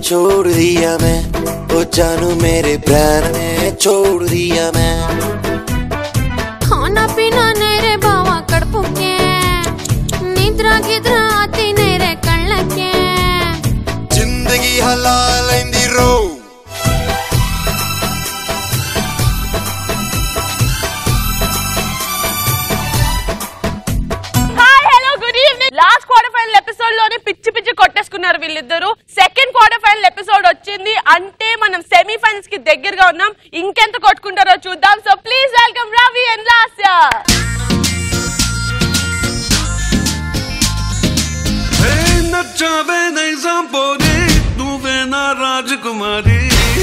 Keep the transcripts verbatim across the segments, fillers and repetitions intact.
छोड़ दिया मैं, ओ जानू मेरे प्राण में छोड़ दिया मैं। खाना पीना नेरे बावा कड़पू के, निद्रा गिद्रा आती नेरे कళ్ళ के, जिंदगी हलाल इंदी रो। లాస్ట్ క్వార్టర్ ఫైనల్ ఎపిసోడ్ లోనే పిచ్చి పిచ్చి కొట్టేసుకున్నారు వీళ్ళిద్దరు. సెకండ్ క్వార్టర్ ఫైనల్ ఎపిసోడ్ వచ్చింది అంటే మనం సెమీఫైనల్స్ కి దగ్గరగా ఉన్నాం. ఇంకెంత కొట్టుకుంటారో చూద్దాం. So please welcome Ravi and Lasya. నచ్చావే నైజాం పోనీ, నువ్వే నా రాజకుమారి.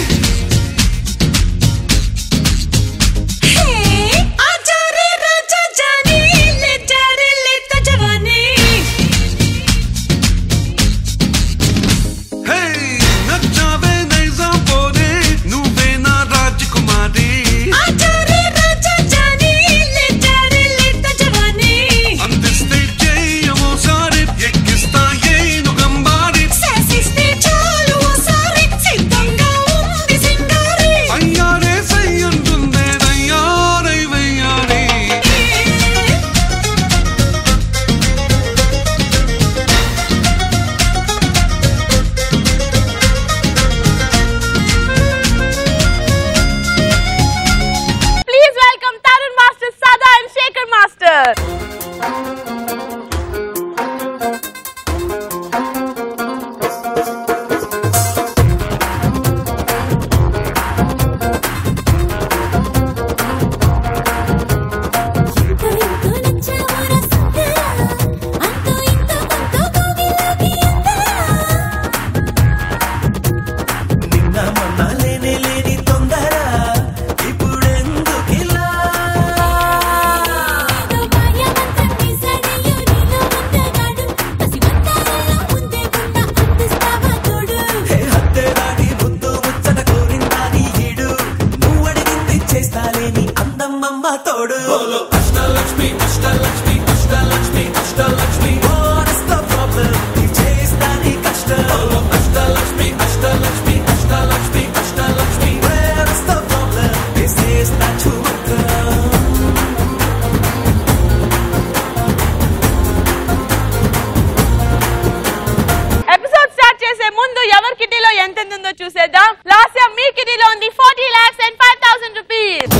చూసేద్దాం. లాస్య మీ కిటీలో ఉంది forty lakhs and five thousand rupees.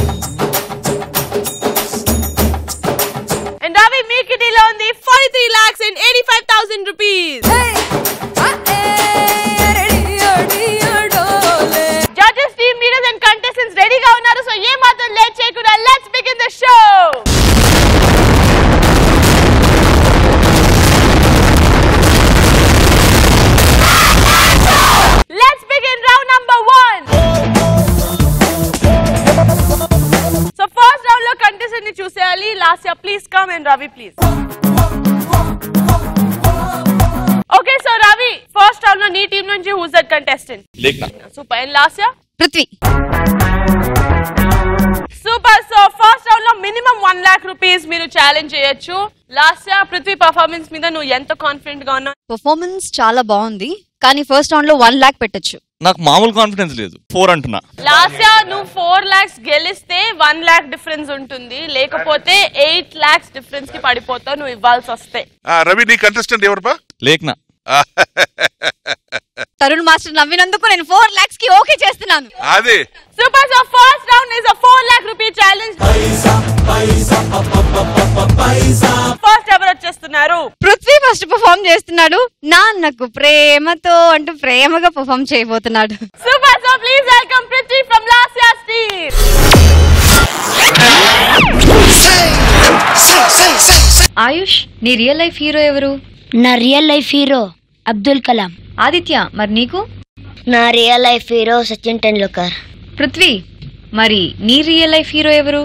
అండ్ రవి మీ కిటీలో ఉంది forty three lakhs and eighty five thousand rupees. Judges team leaders and contestants రెడీగా ఉన్నారు. సో ఏ మాత్రం లేట్ చేయకుండా let's begin the show. Let's begin round number one. So first round lo contestant ni chuseyali. Lasya please come and Ravi please. Okay, so Ravi, first round lo nee team nunchi who's that contestant? Lekna. Super. And Lasya? Prithvi. Super. So first round lo minimum one lakh rupees మీరు challenge చేయొచ్చు. Lasya, Prithvi performance మీద నువ్వు ఎంత confident గా ఉన్నావు? Performance చాలా బాగుంది, కానీ ఫస్ట్ రౌండ్ లో వన్ లాక్ పెట్టొచ్చు. నాకు మామూలు కాన్ఫిడెన్స్ లేదు, ఫోర్ అంటున్నా. లాస్య నువ్వు ఫోర్ లాక్స్ గెలిస్తే వన్ లాక్ డిఫరెన్స్ ఉంటుంది, లేకపోతే ఎయిట్ లాక్స్ డిఫరెన్స్ కి పడిపోతావు నువ్వు ఇవ్వాల్సి వస్తే. రవి నీ కంటెస్టెంట్ ఎవరు? లేఖన. తరుణ్ మాస్టర్ నవ్వినందుకు నేను ఫోర్ లాక్స్ కి ఓకే చేస్తున్నాను. అదే super. So first round is a four lakh rupee challenge. First ఎవరు వచ్చేస్తున్నారు? పృథ్వీ ఫస్ట్ పర్ఫార్మ్ చేస్తున్నాడు. నాన్నకు ప్రేమతో అంటూ ప్రేమగా పర్ఫార్మ్ చేయబోతున్నాడు. Super. So please welcome Prithvi from Lasya's team. Ayush, నీ రియల్ లైఫ్ హీరో ఎవరు? నా real life hero Abdul Kalam. Aditya, మరి నీకు? నా real life hero Sachin Tendulkar. Prithvi, మరి నీ రియల్ లైఫ్ హీరో ఎవరు?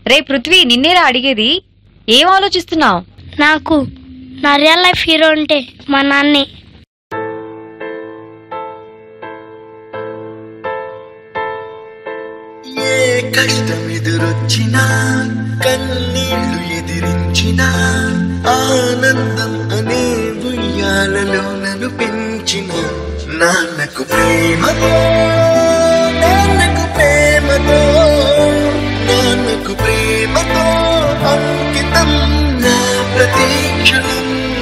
రే పృథ్వీ, నిన్నేరా అడిగేది. ఏం ఆలోచిస్తున్నావు? నాకు నా రియల్ లైఫ్ హీరో అంటే మా నాన్నే. ఏ కష్టం ఎదురొచ్చినా, కన్నీళ్లు ఎదిరించినా, ఆనందం అనే ఉయ్యాలలో నన్ను పెంచిన నాన్నకు ప్రేమతో, నాన్నకు ప్రేమతో, నాన్నకు ప్రేమతో అంకితం నా ప్రతీక్షణం.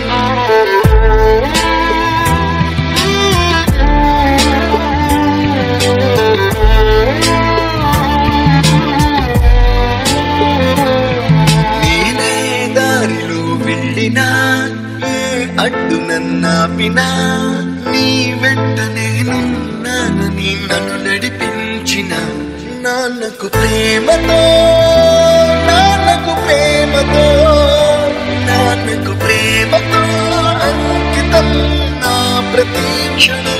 అడ్డు నన్నాపినా నీ వెంట నేనున్నానని నన్ను నడిపించిన నాన్నకు ప్రేమతో, నాన్నకు ప్రేమతో, నాన్నకు ప్రేమతో అంకితం నా ప్రతీక్షణం.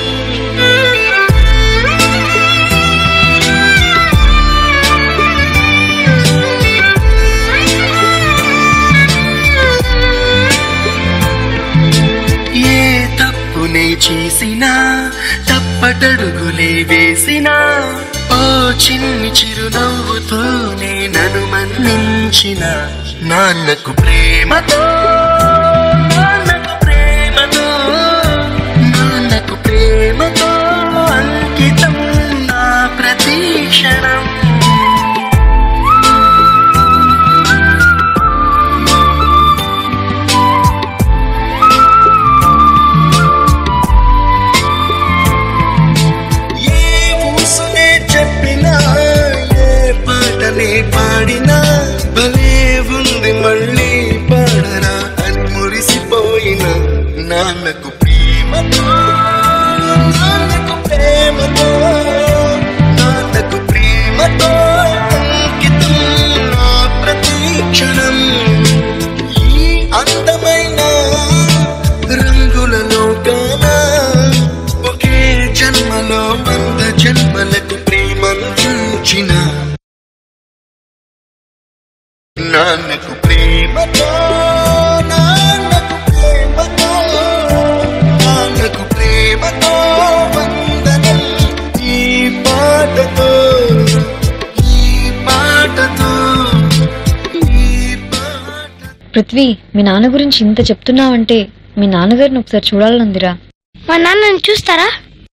చేసినా తప్పటడుగులే వేసినా, ఓ చిన్ని చిరునవ్వుతోనే నన్ను మన్నించిన నాన్నకు ప్రేమతో, నాన్నకు ప్రేమతో, నాన్నకు ప్రేమతో అంకితం నా ప్రతీక్షణం. పాడినా భలే ఉంది మళ్ళీ పాడరా అని మురిసిపోయిన నాన్నకు ప్రేమతో, నాన్నకు ప్రేమతో, నాన్నకు ప్రేమతో అంకితం నా ప్రతీక్షణం. ఈ అందమైన రంగుల లోకాన ఒకే జన్మలో వంద జన్మలకు ప్రేమందించిన నాన్నకు ప్రేమతో, నాన్నకు ప్రేమతో, నాన్నకు ప్రేమతో వందనం. ఈ పాటతో, ఈ పాటతో, ఈ పాట. పృథ్వీ, మీ నాన్న గురించి ఇంత చెప్తున్నావంటే మీ నాన్నగారిని ఒకసారి చూడాలనుందిరా. మా నాన్నని చూస్తారా?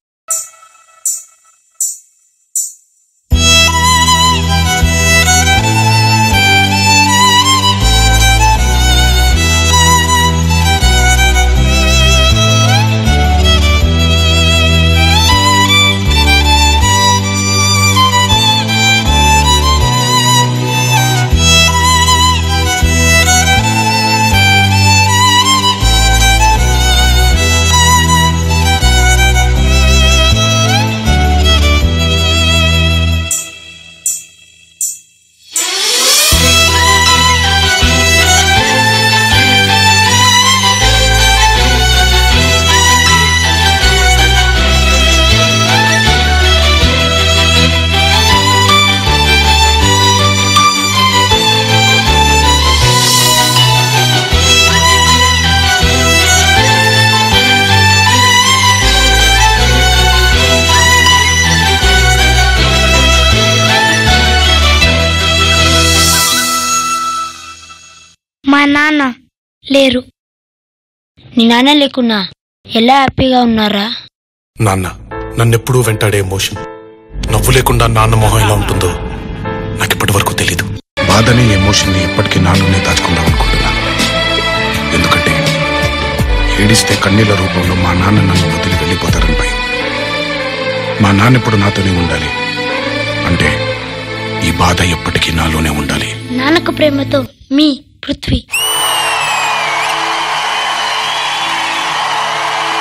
మా నాన్న లేరు. నీ నాన్న లేకున్నా ఎలా హ్యాపీగా ఉన్నారా? నాన్న నన్నెప్పుడూ వెంటాడే ఎమోషన్. నవ్వు లేకుండా నాన్న మొహం ఎలా ఉంటుందో నాకు ఇప్పటి వరకు తెలీదు. బాధని ఎమోషన్ ని ఎప్పటికీ నాన్ననే దాచుకుందాం అనుకుంటున్నా. ఎందుకంటే ఏడిస్తే కన్నీళ్ల రూపంలో మా నాన్న నన్ను వదిలి వెళ్ళిపోతారని భయం. మా నాన్న ఇప్పుడు నాతోనే ఉండాలి అంటే ఈ బాధ ఎప్పటికీ నాలోనే ఉండాలి. నాన్నకు ప్రేమతో మీ Prithvi.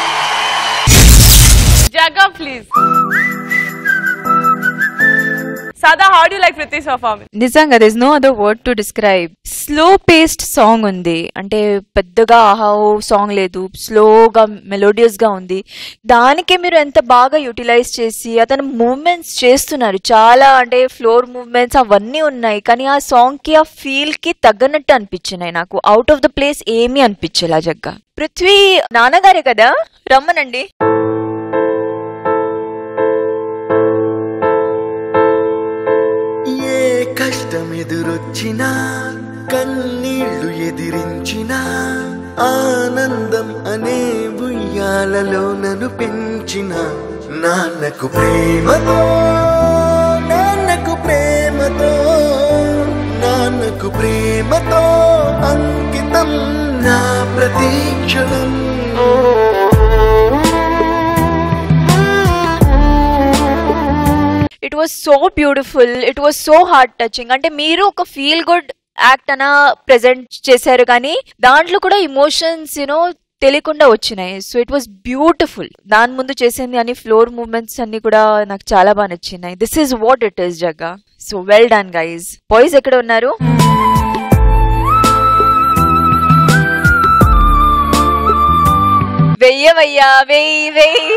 Jaga please. Sada, how do you like Prithvi's performance? నిజంగా there is no other word to describe. Slow paced song ఉంది, అంటే పెద్దగా ఆహా సాంగ్ లేదు, స్లోగా మెలోడియస్ గా ఉంది. దానికే మీరు ఎంత బాగా యూటిలైజ్ చేసి అతను మూవ్మెంట్స్ చేస్తున్నారు, చాలా అంటే ఫ్లోర్ మూవ్మెంట్స్ అవన్నీ ఉన్నాయి. కానీ ఆ సాంగ్ కి ఆ ఫీల్ కి తగ్గనట్టు అనిపించినాయి నాకు. అవుట్ ఆఫ్ ద ప్లేస్ ఏమీ అనిపించేలా జగ్గా. పృథ్వీ నాన్నగారే కదా, రమ్మనండి. కష్టం ఎదురొచ్చినా కన్నీళ్లు ఎదిరించిన ఆనందం అనే ఉయ్యాలలో నన్ను పెంచిన నాన్నకు ప్రేమతో నాన్నకు ప్రేమతో నాన్నకు ప్రేమతో అంకితం నా ప్రతీక్షణం. It was so beautiful, it was so heart touching. అంటే మీరు ఒక ఫీల్ గుడ్ యాక్ట్ అన ప్రెజెంట్ చేశారు, కానీ దాంట్లో కూడా ఇమోషన్స్ యూనో తెలియకుండా వచ్చినాయి. So it was beautiful. దాని ముందు చేసింది అని ఫ్లోర్ మూవ్మెంట్స్ అన్ని కూడా నాకు చాలా బాగా నచ్చినాయి. This is what it is Jagga. So well done guys. Boys ఎక్కడ ఉన్నారు? వెయ్యవయ్యా, వెయ్యి వెయ్యి.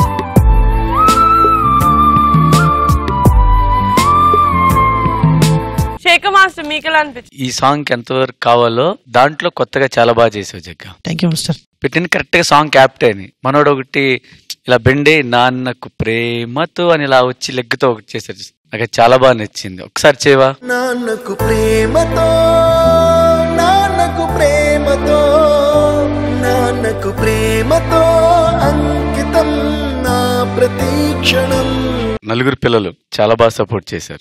ఈ సాంగ్ ఎంతవరకు కావాలో దాంట్లో కొత్తగా చాలా బాగా చేసావు జగ్గ. Thank you mister. పెట్టిన కరెక్ట్ గా సాంగ్ క్యాప్టే అని మనోడు ఒకటి ఇలా బెండే నాన్నకు ప్రేమతో అని ఇలా వచ్చి లెగ్గుతో ఒకటి చేశారు, నాకు చాలా బాగా నచ్చింది. ఒకసారి చేయవా? నాన్నకు ప్రేమతో నాన్నకు ప్రేమతో నాన్నకు ప్రేమతో అంకితం నా ప్రతీక్షణం. నలుగురు పిల్లలు చాలా బాగా సపోర్ట్ చేశారు.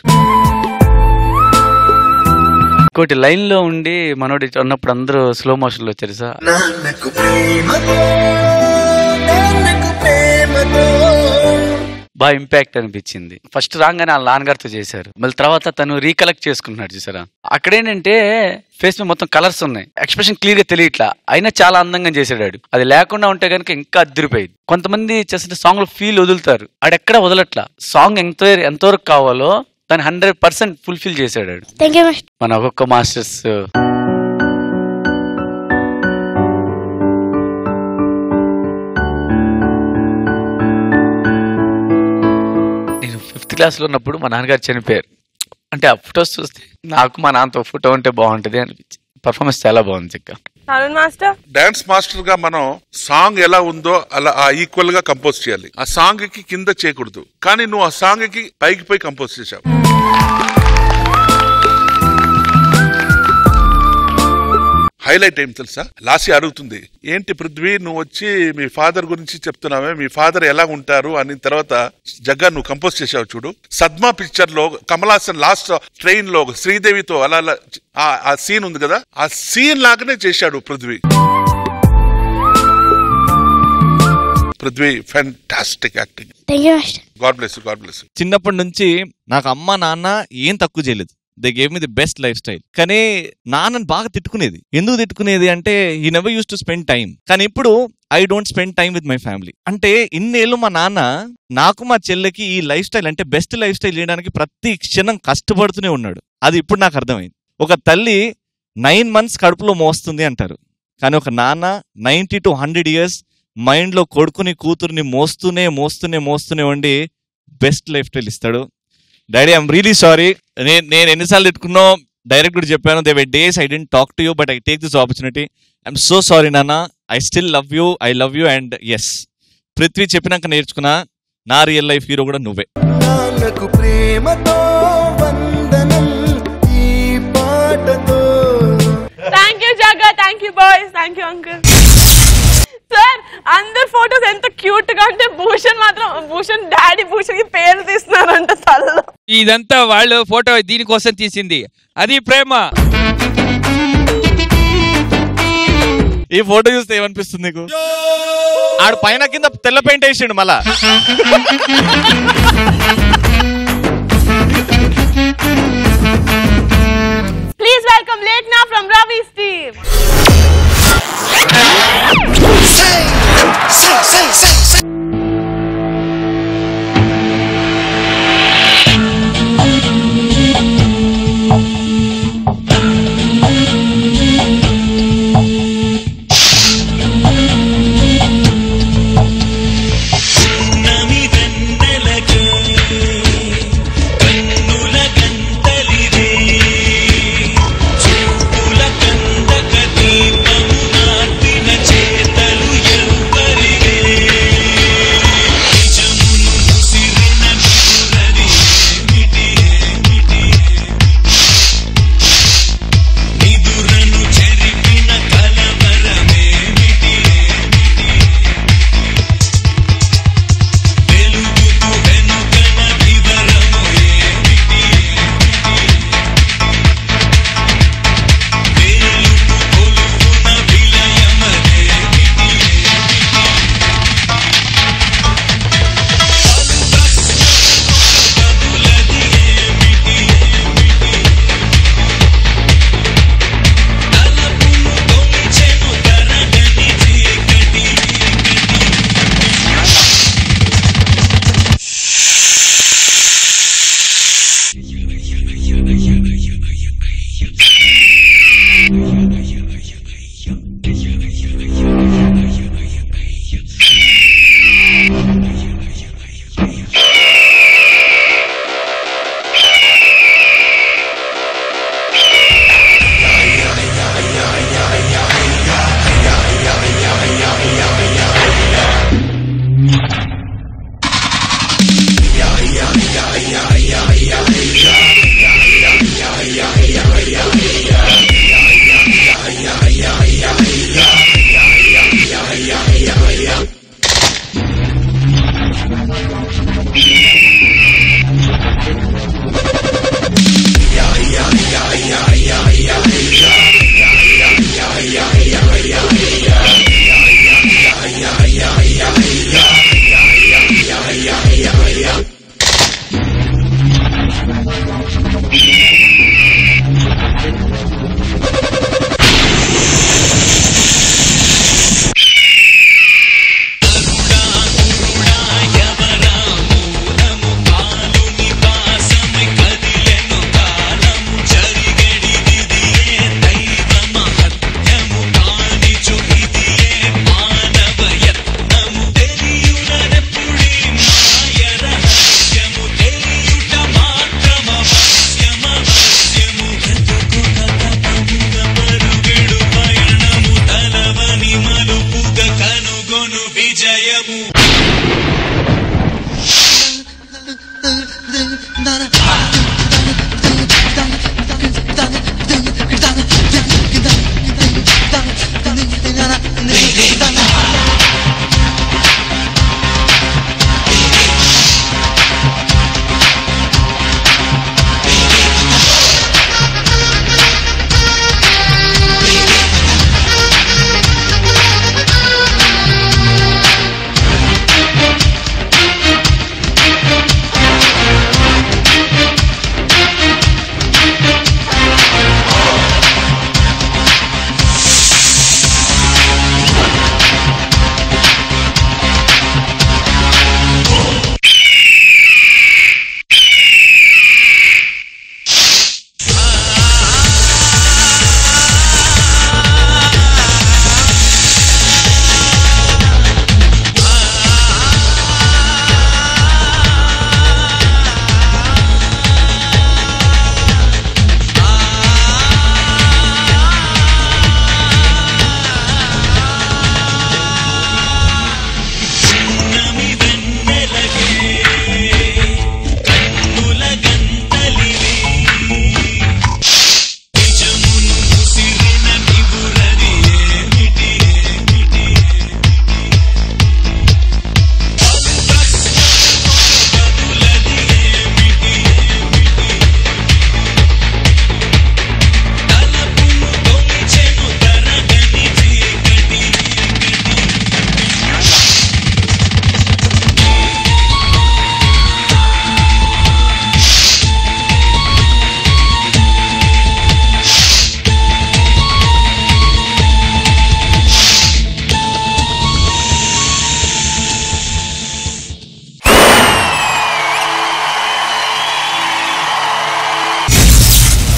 ఇంకోటి లైన్ లో ఉండి మనోడి ఉన్నప్పుడు అందరూ స్లో మోషన్ లో వచ్చారు సార్. నాన్నకు ప్రేమతో నాన్నకు ప్రేమతో బాగా ఇంపాక్ట్ అనిపించింది. ఫస్ట్ రాగానే వాళ్ళ నాన్నగారితో చేశారు, మళ్ళీ తర్వాత తను రీకలెక్ట్ చేసుకుంటున్నాడు చూసారా. అక్కడేంటంటే ఫేస్ మీద మొత్తం కలర్స్ ఉన్నాయి, ఎక్స్ప్రెషన్ క్లియర్ గా తెలియట్లా, అయినా చాలా అందంగా చేసాడు. అది లేకుండా ఉంటే కనుక ఇంకా అద్దరిపోయింది. కొంతమంది చేసిన సాంగ్ లో ఫీల్ వదులుతారు, ఆడెక్కడ వదలట్లా. సాంగ్ ఎంత ఎంతవరకు కావాలో దాన్ని హండ్రెడ్ పర్సెంట్ ఫుల్ఫిల్ చేశాడు మన ఒక్కొక్క మాస్టర్స్. నేను ఫిఫ్త్ క్లాస్ లో ఉన్నప్పుడు మా నాన్నగారు చనిపోయారు. అంటే ఆ ఫొటోస్ చూస్తే నాకు మా నాన్నతో ఫోటో ఉంటే బాగుంటది అనిపించింది. పర్ఫార్మెన్స్ చాలా బాగుంది చెక్క. డాన్స్ మాస్టర్ గా మనం సాంగ్ ఎలా ఉందో అలా ఆ ఈక్వల్ గా కంపోజ్ చేయాలి. ఆ సాంగ్ కి కింద చేయకూడదు, కానీ నువ్వు ఆ సాంగ్ కి పైకి పోయి కంపోజ్ చేసావు. హైలైట్ ఏం తెలుసా? లాసి అడుగుతుంది, ఏంటి పృథ్వీ నువ్వు వచ్చి మీ ఫాదర్ గురించి చెప్తున్నావే, మీ ఫాదర్ ఎలా ఉంటారు అని. తర్వాత జగ్గా నువ్వు కంపోజ్ చేసావు చూడు. సద్మా పిక్చర్ లో కమల్ హాసన్ లాస్ట్ ట్రైన్ లో శ్రీదేవితో అలా ఆ సీన్ ఉంది కదా, ఆ సీన్ లాగానే చేశాడు Prithvi. Prithvi fantastic acting. God bless you, god bless you. చిన్నప్పటి నుంచి నాకు అమ్మ నాన్న ఏం తక్కువ చేయలేదు. They gave me the best life style. కానీ నాన్నని బాగా తిట్టుకునేది. ఎందుకు తిట్టుకునేది అంటే he never use to spend time. కానీ ఇప్పుడు I don't spend time with my family. అంటే ఇన్నేళ్ళు మా నాన్న నాకు మా చెల్లెకి ఈ లైఫ్ స్టైల్ అంటే బెస్ట్ లైఫ్ స్టైల్ చేయడానికి ప్రతి క్షణం కష్టపడుతూనే ఉన్నాడు. అది ఇప్పుడు నాకు అర్థమైంది. ఒక తల్లి నైన్ మంత్స్ కడుపులో మోస్తుంది అంటారు, కానీ ఒక నాన్న ninety to hundred years mind లో కొడుకుని కూతుర్ని మోస్తూనే మోస్తూనే మోస్తూనే ఉండి బెస్ట్ లైఫ్ స్టైల్ ఇస్తాడు. Daddy I'm really sorry. నేను నేను ఎన్నిసార్లు తిట్టుకున్నా డైరెక్ట్ కూడా చెప్పాను. They were days I didn't talk to you, but I take this opportunity. I'm so sorry నాన్న, I still love you, I love you. And yes, Prithvi చెప్పినాక నేర్చుకున్నా నా రియల్ లైఫ్ హీరో కూడా నువ్వే. నాన్నకు ప్రేమతో వందనం ఈ పాటతో. Thank you Jagga, thank you boys, thank you uncle. Sir అందరు ఫోటోస్ ఎంత క్యూట్ గా అంటే భూషణ్ మాత్రం భూషణ్ డాడీ భూషణ్ కి పేరు తీస్తున్నారంట తలలో. ఇదంతా వాళ్ళు ఫోటో దీనికోసం తీసింది, అది ప్రేమ. ఈ ఫోటో చూస్తే ఏమనిపిస్తుంది నీకు? ఆడు పైన కింద తెల్ల పెయింట్ వేసిండు మళ్ళా. Please welcome Lekhana from Ravi's team. Say, say, say, say.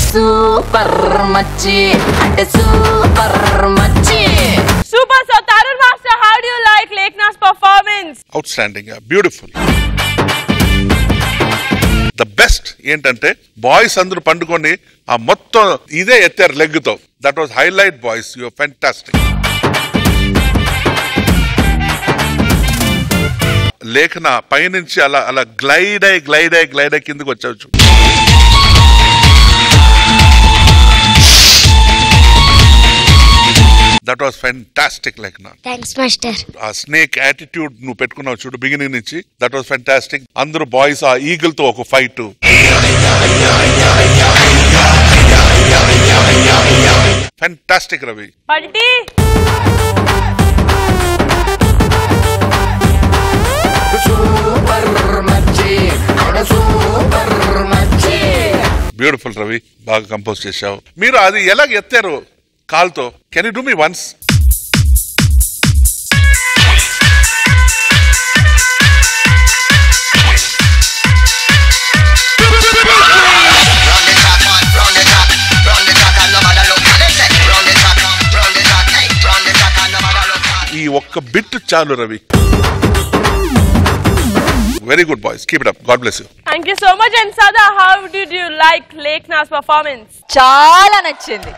Super మచ్చి అంటే సూపర్ మచ్చి. Super. So Tarun Master, how do you like Lekhna's performance? Outstanding, yeah, beautiful. The best ఏంటంటే బాయ్స్ అందరూ పండుకొని ఆ మొత్తం ఇదే ఎత్తారు లెగ్ తో. That was highlight boys, you are fantastic. Lekhana పైనుంచి అలా అలా గ్లైడ్ అయి గ్లైడ్ అయి గ్లైడ్ అయి కిందకి వచ్చావచ్చు. That was fantastic Lekhana. Thanks master. ఆ స్నేక్ యాటిట్యూడ్ నువ్వు పెట్టుకున్నావు చూడు బిగినింగ్ నుంచి, దట్ వాస్ ఫ్యాంటాస్టిక్. అందరూ బాయ్స్ ఆ ఈగల్ తో ఒక fight. Fantastic Ravi. Beautiful Ravi, బాగా కంపోజ్ చేశావు. మీరు అది ఎలాగ ఎత్తారు కాల్తో? Can you do me once? ఈ ఒక్క బిట్ చాలు Ravi. Very good boys, keep it up. God bless you. Thank you so much. And Sada, how did you like Lekhna's performance? చాలా నచ్చింది.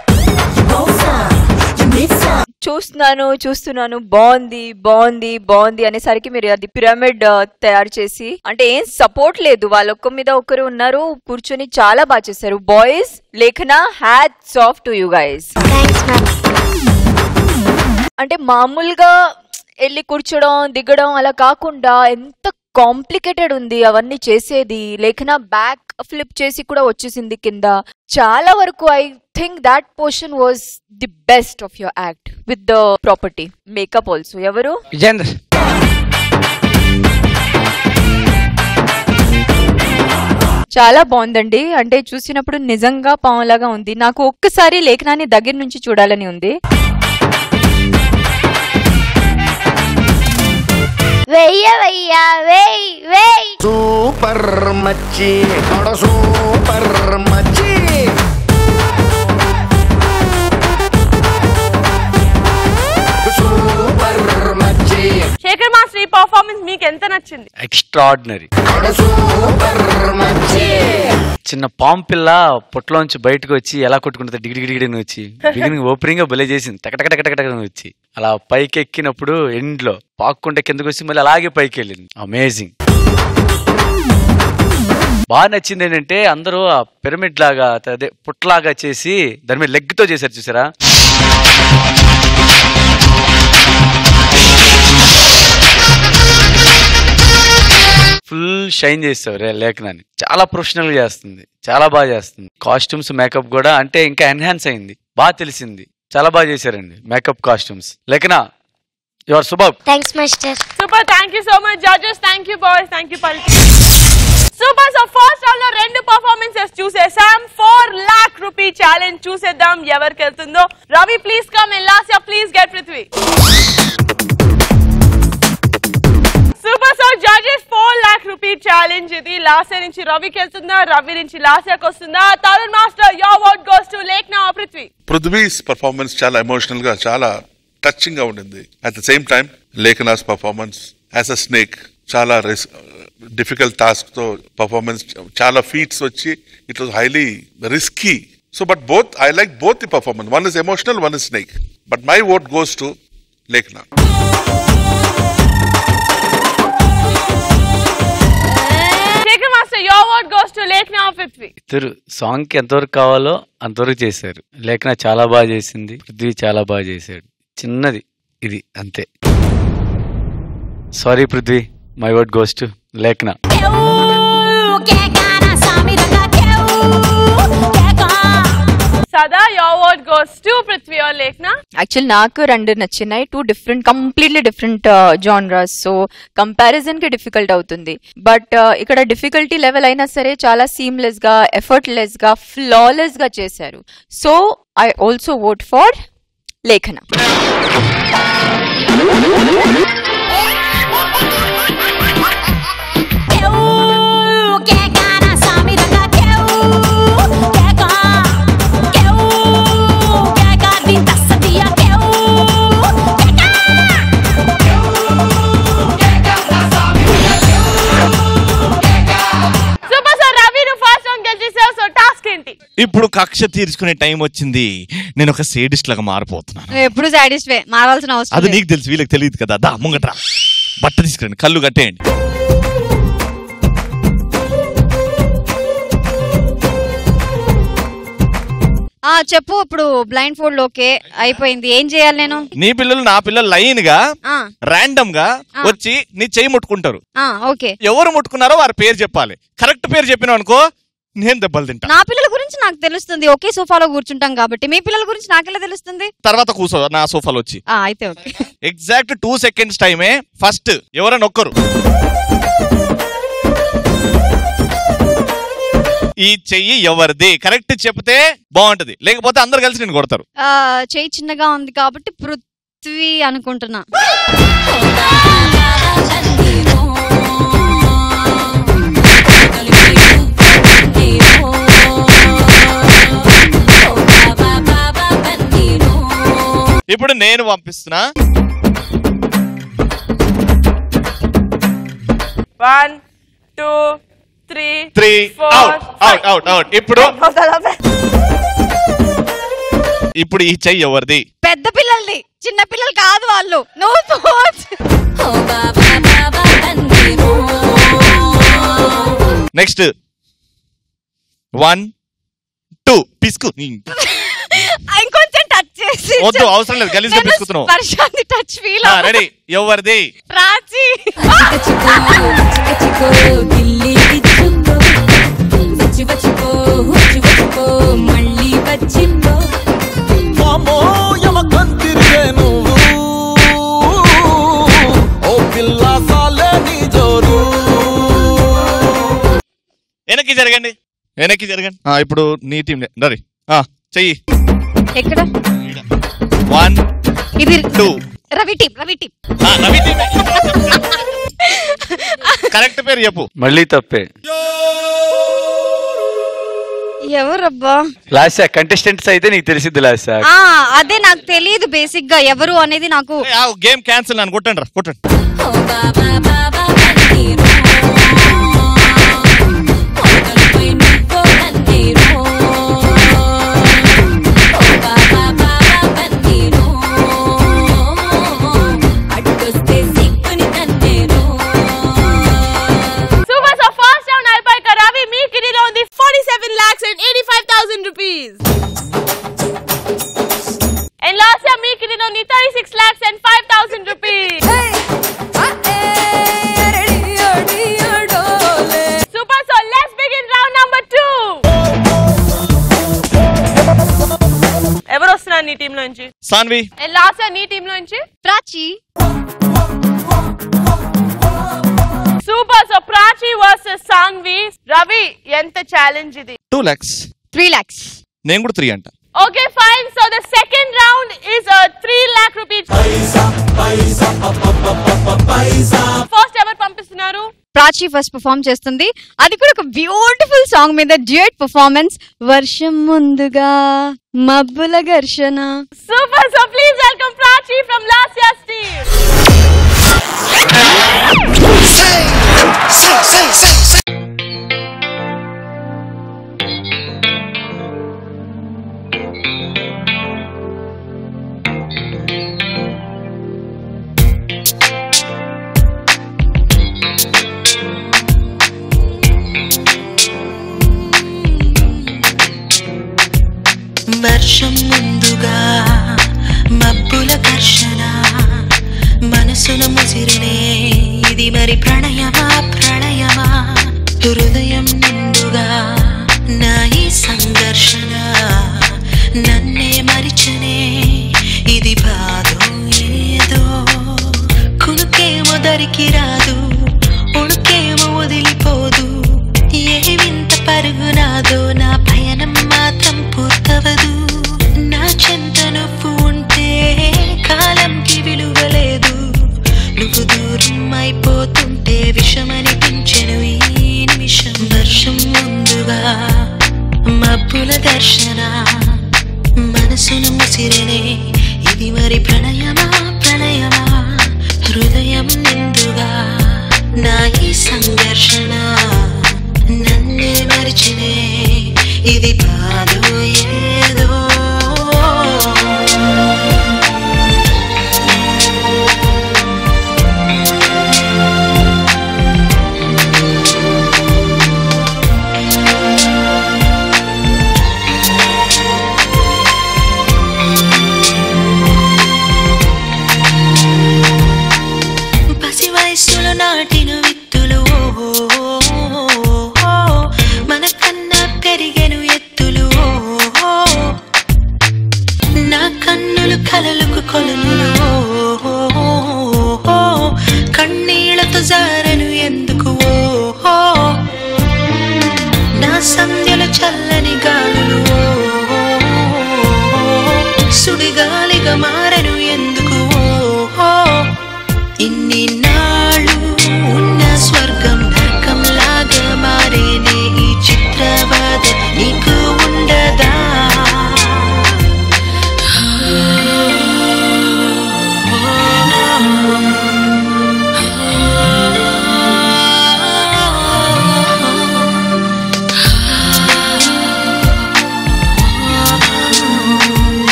చూస్తున్నాను చూస్తున్నాను బాగుంది బాగుంది బాగుంది అనేసరికి మీరు అది పిరమిడ్ తయారు చేసి, అంటే ఏం సపోర్ట్ లేదు, వాళ్ళొక్క మీద ఒకరు ఉన్నారు కూర్చొని చాలా బాగా చేశారు. Boys, Lekhana, hats off to you guys. అంటే మామూలుగా వెళ్ళి కూర్చోడం దిగడం అలా కాకుండా ఎంత కాంప్లికేటెడ్ ఉంది అవన్నీ చేసేది. లేఖన బ్యాక్ ఫ్లిప్ చేసి కూడా వచ్చేసింది కింద. చాలా వరకు I think that portion was the best of your act with the property makeup also. ఎవరు? విజేంద్ర. చాలా బాగుందండి. అంటే చూసినప్పుడు నిజంగా పాములాగా ఉంది. నాకు ఒక్కసారి లేఖనాన్ని దగ్గర నుంచి చూడాలని ఉంది. వెయ్య వెయ్య వెయ్ వెయ్. సూపర్ మచ్చి సూపర్ మచ్చి. సూపర్ మచ్చి. శేఖర్ మాస్టర్, ఈ పర్ఫార్మెన్స్ మీకు ఎంత నచ్చింది? ఎక్స్ట్రాడినరీ. చిన్న పాము పిల్ల పొట్టలోంచి బయటకు వచ్చి ఎలా కొట్టుకుంటుంది డిగిడి గిడిగిడి వచ్చి బిగినింగ్ ఓపెనింగ్ గా బలే చేసింది. టకటకటకటక వచ్చి అలా పైకి ఎక్కినప్పుడు ఎండ్ లో పాక్కుంటే కిందకు వచ్చి మళ్ళీ అలాగే పైకి వెళ్ళింది. అమేజింగ్. బాగా నచ్చింది ఏంటంటే అందరూ ఆ పిరమిడ్ లాగా అదే పుట్లాగా చేసి దాని మీద లెగ్ తో చేశారు చూసారా. ఫుల్ షైన్ చేస్తారు లేఖనాన్ని. చాలా ప్రొఫెషనల్ గా చేస్తుంది, చాలా బాగా చేస్తుంది. కాస్ట్యూమ్స్ మేకప్ కూడా అంటే ఇంకా ఎన్హాన్స్ అయింది, బాగా తెలిసింది. చాలా బాగా చేశారండి makeup costumes. Lekhana, you are super. Thanks master. Super. Thank you so much judges. Thank you boys. Thank you Palli. Super. So first round లో రెండు పర్ఫార్మెన్సెస్ చూసేసాం. ఫోర్ లాక్ రూపీ ఛాలెంజ్ చూసేద్దాం ఎవరికి వెళ్తుందో. Ravi please come and Lasya please get Prithvi. Super. So judges four lakh rupee challenge ఇది. లాస్యా నుంచి రవికి వెళ్తుందా, రవి నుంచి లాస్యాకి వస్తుందా? Tarun master, your word goes to Lekhana are Prithvi? Prithvi's performance చాలా ఎమోషనల్ గా చాలా టచింగ్ గా ఉండింది. At the same time Lekhana's performance as a snake చాలా డిఫికల్ట్ టాస్క్ తో పర్ఫార్మెన్స్, చాలా ఫీట్స్ వచ్చి it was highly risky. So but both I like both the performance. One is emotional, one is snake. But my vote goes to Lekhana. ఇద్దరు song కి ఎంతవరకు కావాలో అంతవరకు చేశారు. లేఖన చాలా బాగా చేసింది, పృథ్వీ చాలా బాగా చేశాడు. చిన్నది ఇది అంతే. Sorry Prithvi, my word goes to Lekhana. Sada, your word goes to Prithvi or Lekhna? Actually, నాకు రెండు నచ్చినాయి. Two different, completely different genres. So comparison కి డిఫికల్ట్ అవుతుంది. బట్ ఇక్కడ డిఫికల్టీ లెవెల్ అయినా సరే చాలా సీమ్లెస్ గా, ఎఫర్ట్లెస్ గా, ఫ్లాలెస్ గా చేశారు. So I also vote for Lekhana. ఇప్పుడు కక్ష తీర్చుకునే టైం వచ్చింది. నేను ఒక సేడిస్ట్ లాగా మారిపోతున్నాను. ఎప్పుడు సాటిస్ఫై మారాల్సిన అవసరం అది నీకు తెలుసు, వీళ్ళకి తెలియదు కదా. దా ముంగట్రా, బట్ట తీసుకురండి, కళ్ళు కట్టేయండి. ఆ చెప్పు. ఇప్పుడు బ్లైండ్ ఫోల్డ్ ఓకే అయిపోయింది, ఏం చేయాలి నేను? నీ పిల్లలు నా పిల్లలు లైన్ గా రాండమ్ గా వచ్చి నీ చెయ్యి ముట్టుకుంటారు. ఓకే, ఎవరు ముట్టుకున్నారో వారి పేరు చెప్పాలి. కరెక్ట్ పేరు చెప్పినావు అనుకో నేను దెబ్బలు తింటా. నా పిల్లల గురించి నాకు తెలుస్తుంది, ఒకే సోఫాలో కూర్చుంటాం కాబట్టి. మీ పిల్లల గురించి నాకెలా తెలుస్తుంది? తర్వాత కూర్చో నా సోఫాలో వచ్చి. అయితే ఓకే. ఎగ్జాక్ట్ టూ సెకండ్స్ టైమే. ఫస్ట్ ఎవరైనా ఒక్కరు ఈ చెయ్యి ఎవరిది కరెక్ట్ చెప్తే బాగుంటది, లేకపోతే అందరు కలిసి నేను కొడతారు. చెయ్యి చిన్నగా ఉంది కాబట్టి పృథ్వీ అనుకుంటున్నా. ఇప్పుడు నేను పంపిస్తున్నా. One two three three out out out out. ఇప్పుడు ఇప్పుడు ఈ చెయ్యి ఎవరిది? పెద్ద పిల్లల్ని, చిన్న పిల్లలు కాదు వాళ్ళు. నువ్వు నెక్స్ట్ వన్ టూ పిస్కు. ఇంకొంచెం టచ్ చేసి వద్దు, అవసరం లేదు, గలీజ్గా పిసుకుతున్నావు. వర్షాన్ని టచ్ ఫీల్. రెడీ, ఎవరిది? ప్రాచి. వెనక్కి జరగండి, వెనక్కి జరగండి. ఇప్పుడు నీ టీం రీ చెయ్యి. ఎక్కడ? వన్ ఇది two. Ravi team, Ravi team. Ravi team correct పేరు చెప్పు. మళ్ళీ తప్పే. ఎవరబ్బా? లాస్ట్ కంటెస్టెంట్స్ అయితే నీకు తెలిసిద్ది. లాస్ట్ అదే నాకు తెలియదు బేసిక్ గా ఎవరు అనేది. నాకు గేమ్ క్యాన్సిల్ అని కొట్టండి రా, కొట్టండి. సాన్వి. లాస్ట్ నీ టీమ్ నుంచి Prachi. Super. So Prachi versus Sanvi. Ravi, ఎంత ఛాలెంజ్ ఇది? Two lakhs three lakhs. నేను కూడా త్రీ అంట. Okay fine. So the second round is three lakh rupees. First ఎవరు పంపిస్తున్నారు? ప్రాచి ఫస్ట్ పర్ఫార్మ్ చేస్తుంది. అది కూడా ఒక బ్యూటిఫుల్ సాంగ్ మీద డ్యూయట్ పర్ఫార్మెన్స్. వర్షం ముందుగా మబ్బుల ఘర్షణ. Super. So please welcome Prachi from last years team. వర్షం ముందుగా మబ్బుల ఘర్షణ, మనసున ముసిరినే ఇది మరి ప్రణయమా ప్రణయమా, హృదయం నిండుగా నా ఈ సంఘర్షణ, నన్నే మరిచనే ఇది బాధో ఏదో, కునుకేమో దరికి రాదు, ఉణుకేమో వదిలిపోదు, ఏ వింత పరుగునాదో నా పయనం మాత్రం పూర్తవదు. నా చెంత నువ్వు ఉంటే కాలంకి విలువలేదు, నువ్వు దూరం అయిపోతుంటే విషమనిపించెను ఈ నిమిషం. వర్షం ముందుగా మబ్బుల దర్శన, మనసును ముసిరనే ఇది మరి ప్రణయమా ప్రణయమా, హృదయం నిండుగా నా ఈ సంఘర్షణ, నన్నే మరిచినే ఇది బాధో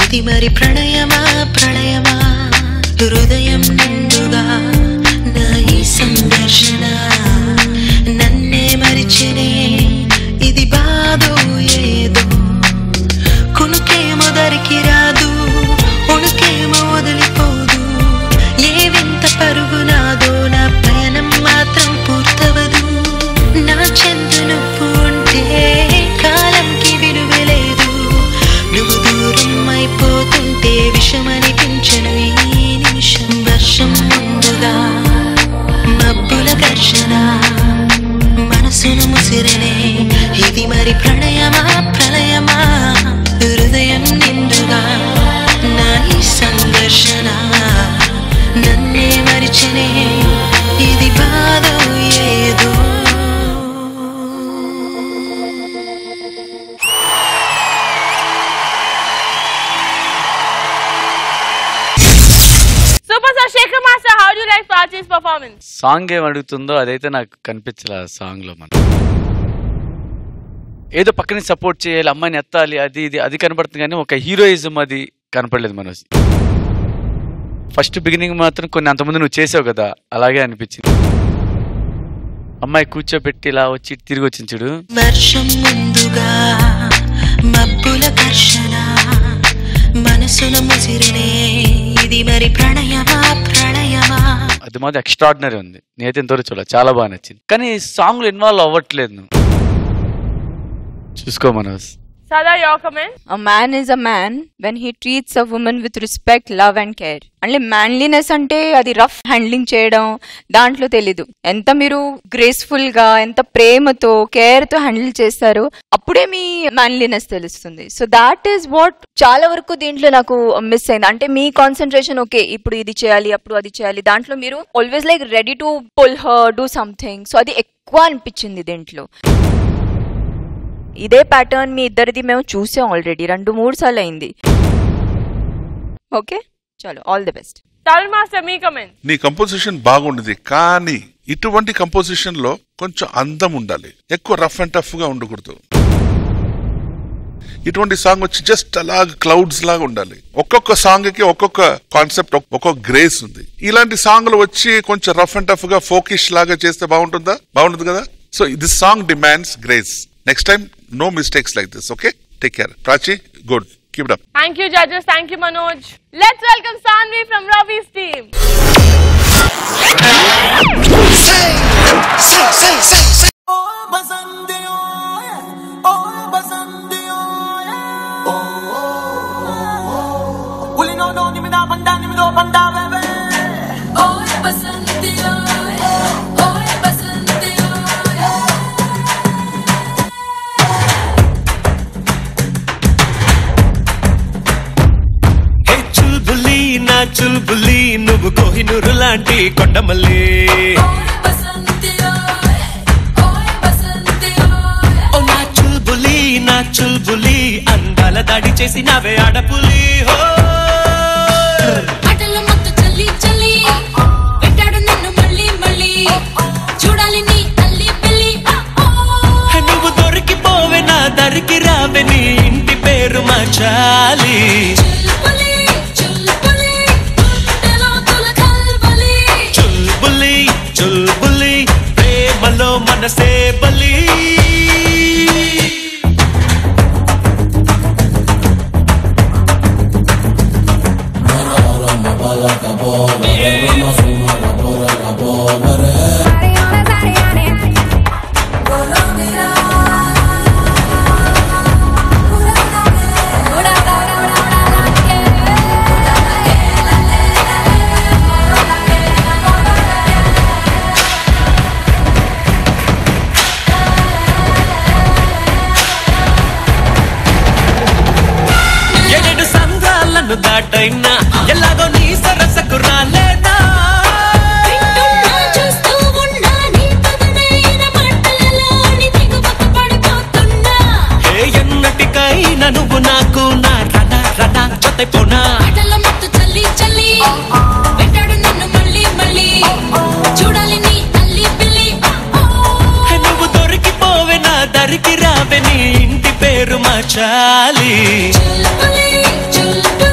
ఇది మరి ప్రణయమా ప్రణయమా హృదయం నిండుగా నా ఈ సందర్శన నన్నే మరిచెనే ఇది బాధో ఏదో కునుకేమో దరికి రాదు ఉణుకేమో వదిలిపోదు ఏ వింత పరుగు నాదో నా పయనం మాత్రం పూర్తవదు నా చెందు నువ్వు ఉంటే కాలంకి విలువలేదు నువ్వు దూరం అయిపోతుంటే విషమనిపించను ఈ నిమిషం వర్షం ముందుగా మబ్బుల ఘర్షణ మనసును ముసిరనే ఇది మరి ప్రణయమా ప్రళయమా హృదయం నిండుగా నా ఈ సంఘర్షణ నన్నే మరిచనే ఇది బాధ ఏదో super star Shekhar master, how do you like Prachi's performance? Song ఏం అడుగుతుందో అదైతే నాకు కనిపించలే సాంగ్ లో. మనం ఏదో పక్కనే సపోర్ట్ చేయాలి, అమ్మాయిని ఎత్తాలి, అది ఇది అది కనపడుతుంది కానీ ఒక హీరోయిజం అది కనపడలేదు మనోజ్. ఫస్ట్ బిగినింగ్ మాత్రం కొన్ని అంతకుముందు నువ్వు చేసావు కదా, అలాగే అనిపించింది. అమ్మాయి కూర్చోబెట్టి ఇలా వచ్చి తిరిగి వచ్చింది చూడు. వర్షం ముందుగా మబ్బుల ఘర్షణ మనసును ముసిరనే ఇది మరి ప్రణయమా ప్రణయమా అది మాత్రం ఎక్స్ట్రాడినరీ ఉంది. నేనైతే ఇంతవరకు చూడాలి, చాలా బాగా నచ్చింది. కానీ సాంగ్ లో ఇన్వాల్వ్ అవ్వట్లేదు నువ్వు. చూసుకో Manoj. Sada, your comment? A man is a man when he treats a woman with respect, love and care. అంటే మ్యాన్లీనెస్ అంటే అది రఫ్ హ్యాండ్లింగ్ చేయడం దాంట్లో తెలీదు. ఎంత మీరు గ్రేస్ఫుల్ గా ఎంత ప్రేమతో కేర్ తో హ్యాండిల్ చేస్తారో అప్పుడే మీ మ్యాన్లీనెస్ తెలుస్తుంది. సో దాట్ ఈస్ వాట్ చాలా వరకు దీంట్లో నాకు మిస్ అయింది. అంటే మీ కాన్సన్ట్రేషన్ ఓకే ఇప్పుడు ఇది చేయాలి అప్పుడు అది చేయాలి, దాంట్లో మీరు always like ready to pull her do something. So అది ఎక్కువ అనిపించింది దీంట్లో. ఇదే ప్యాటర్న్ మీ ఇద్దరిది మేము చూసాం ఆల్రెడీ, రెండు మూడు సార్లు అయింది. ఓకే చలో, all the best. Tarun master, మీ కమెంట్. నీ కంపోజిషన్ బాగుండేది, కానీ ఇటువంటి కంపోజిషన్ లో కొంచెం అందం ఉండాలి, ఎక్కువ రఫ్ అండ్ టఫ్ గా ఉండకూడదు. ఇటువంటి సాంగ్ వచ్చి జస్ట్ అలా క్లౌడ్స్ లాగా ఉండాలి. ఒక్కొక్క సాంగ్ కి ఒక్కొక్క కాన్సెప్ట్, ఒక్కొక్క గ్రేస్ ఉంది. ఇలాంటి సాంగ్లు వచ్చి కొంచెం రఫ్ అండ్ టఫ్ గా ఫోకిష్ లాగా చేస్తే బాగుంటుందా? బాగుంటుంది కదా. So this song demands grace. Next time, no mistakes like this, okay? Take care. Prachi, good. Keep it up. Thank you, judges. Thank you, Manoj. Let's welcome Sanvi from Ravi's team. Say, say, say, say, say. Oh, basandi, oh, yeah. Oh, basandi, oh, yeah. Oh, oh, oh. Uli no no, ni mi da banda, ni mi do banda, baby. Oh, basandi, oh, yeah. Oh, basandi, oh, yeah. నా చుల్బులి నువ్వు కోహినూరు లాంటి కొండమల్లి, ఓ నా చుల్బులి నా చుల్బులి అందాల దాడి చేసి నావే ఆడపులి. నువ్వు దొరికిపోవే నా దరికి రావే నీ ఇంటి పేరు మార్చాలి. చుల్బులి ప్రేమలో మనసే బలి. దాటైనా ఎలాగో నీ సరసకు రాలేదా, ఎన్నటికైనా నువ్వు నాకు నా రడా రడా జతైపోనా. నువ్వు దొరికిపోవే నా దరికి రావే నీ ఇంటి పేరు మార్చాలి.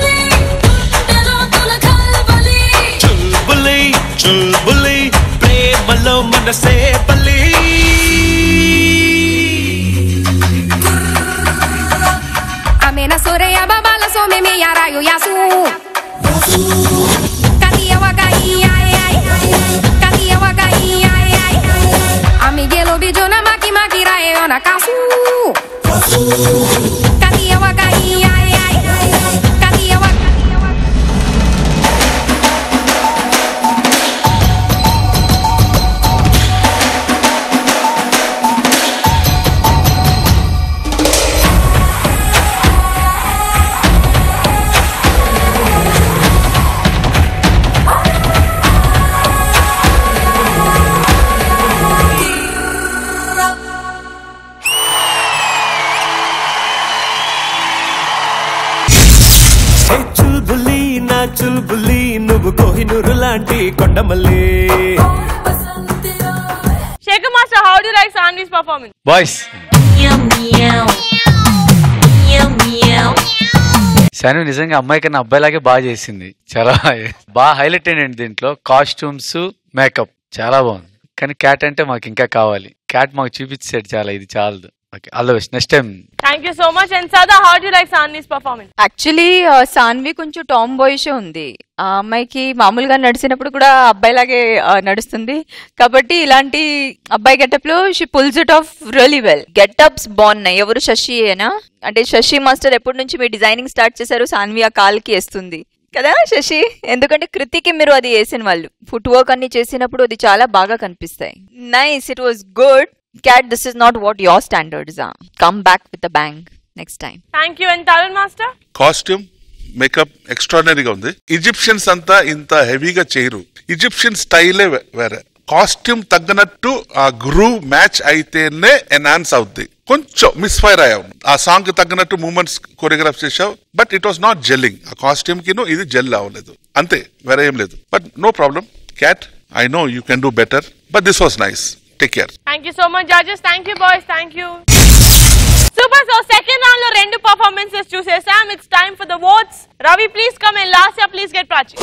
చుల్బులి నా చుల్బులి నువ్వు కోహినూరు లాంటి కొండమల్లి. Shekhar Master, how do you like Sanvi's performance? Boys Sanvi నిజంగా అమ్మాయి కన్నా అబ్బాయిలాగే బాగా చేసింది. చాలా బాగా హైలైట్ అయ్యండి దీంట్లో. కాస్ట్యూమ్స్, మేకప్ చాలా బాగుంది. కానీ క్యాట్ అంటే మాకు ఇంకా కావాలి. క్యాట్ మాకు చూపించాడు చాలా, ఇది చాలదు. Okay, all the best next time. Thank you so much. And Sada, how do you like Sanvi's performance? Actually Sanvi కొంచెం టామ్ బాయ్షే ఉంది. ఆ అమ్మాయికి మామూలుగా నడిచినప్పుడు కూడా అబ్బాయిలాగే నడుస్తుంది కాబట్టి ఇలాంటి అబ్బాయి గెటప్ లో she pulls it off really well. Getups బాగున్నాయి. ఎవరు శశి ఏనా అంటే శశి మాస్టర్ ఎప్పటి నుంచి మీరు డిజైనింగ్ స్టార్ట్ చేశారు? సాన్వి ఆ కాల్కి వేస్తుంది కదా శశి, ఎందుకంటే కృతికి మీరు అది వేసిన వాళ్ళు ఫుట్ వర్క్ అన్ని చేసినప్పుడు అది చాలా బాగా కనిపిస్తాయి. Nice, it was good. Cat, this is not what your standards are. Come back with a bang next time. Thank you. And Tarun Master? Costume, makeup ఎక్స్ట్రాడినరీగా ఉంది. ఈజిప్షియన్స్ అంతా ఇంత హెవీగా చేయరు. ఈజిప్షియన్ స్టైలే వేరే. కాస్ట్యూమ్ తగ్గనట్టు ఆ గ్రూవ్ మ్యాచ్ అయితేనే ఎన్హాన్స్ అవుద్ది. కొంచెం మిస్ఫైర్ అయ్యావు. ఆ సాంగ్ కి తగ్గనట్టు మూమెంట్స్ కొరియోగ్రాఫ్ చేసావు, but it was not gelling. ఆ కాస్ట్యూమ్ కి ఇది జెల్ అవ్వలేదు, అంతే, వేరే ఏం లేదు. But no problem. Cat, I know you can do better, but this was nice. Take care. Thank you so much, judges. Thank you, boys. Thank you. Super. So second round lo rendu performances chusesam. It's time for the votes. Ravi, please come, and Lasya, please get Prachi.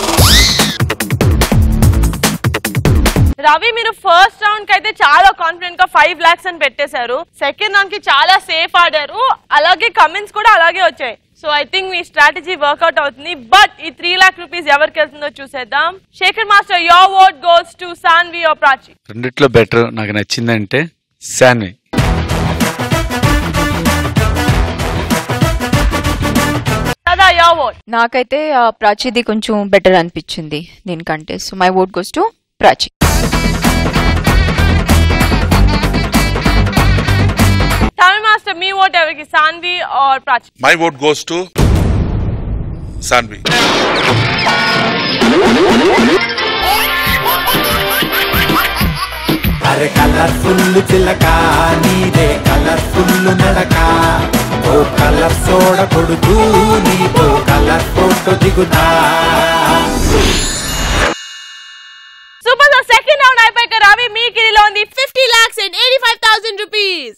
Ravi, మీరు first round కి అయితే చాలా confident గా five lakhs అని పెట్టేశారు. Second round కి చాలా safe ఆడారు, అలాగే కమెంట్స్ కూడా అలాగే వచ్చాయి. సో ఐ థింక్ మీ స్ట్రాటజీ వర్కౌట్ అవుతుంది. బట్ ఈ త్రీ లాక్ రూపీస్ ఎవరికి వెళ్తుందో చూసేద్దాం. Shekhar master, your vote goes to Sanvi or Prachi? రెండిట్లో బెటర్ నాకు నచ్చిందంటే సాన్వి. అదా యోర్ ఓట్? నాకైతే ప్రాచిది కొంచెం బెటర్ అనిపించింది దీనికంటే. So my vote goes to Prachi. Tarun Master, మీ ఓట్ ఎవరికి? Sanvi or Prachi? My vote goes to Sanvi. అరే కలర్ఫుల్ చిలక నీదే కలర్ఫుల్ నడక, ఓ కలర్ సోడ కొడుతూ నీతో కలర్ ఫోటో దిగుతా. సూపర్. సో సెకండ్ రౌండ్ అయిపోయాక రవి మీ కిరీలో ఉంది fifty lakhs and eighty five thousand rupees.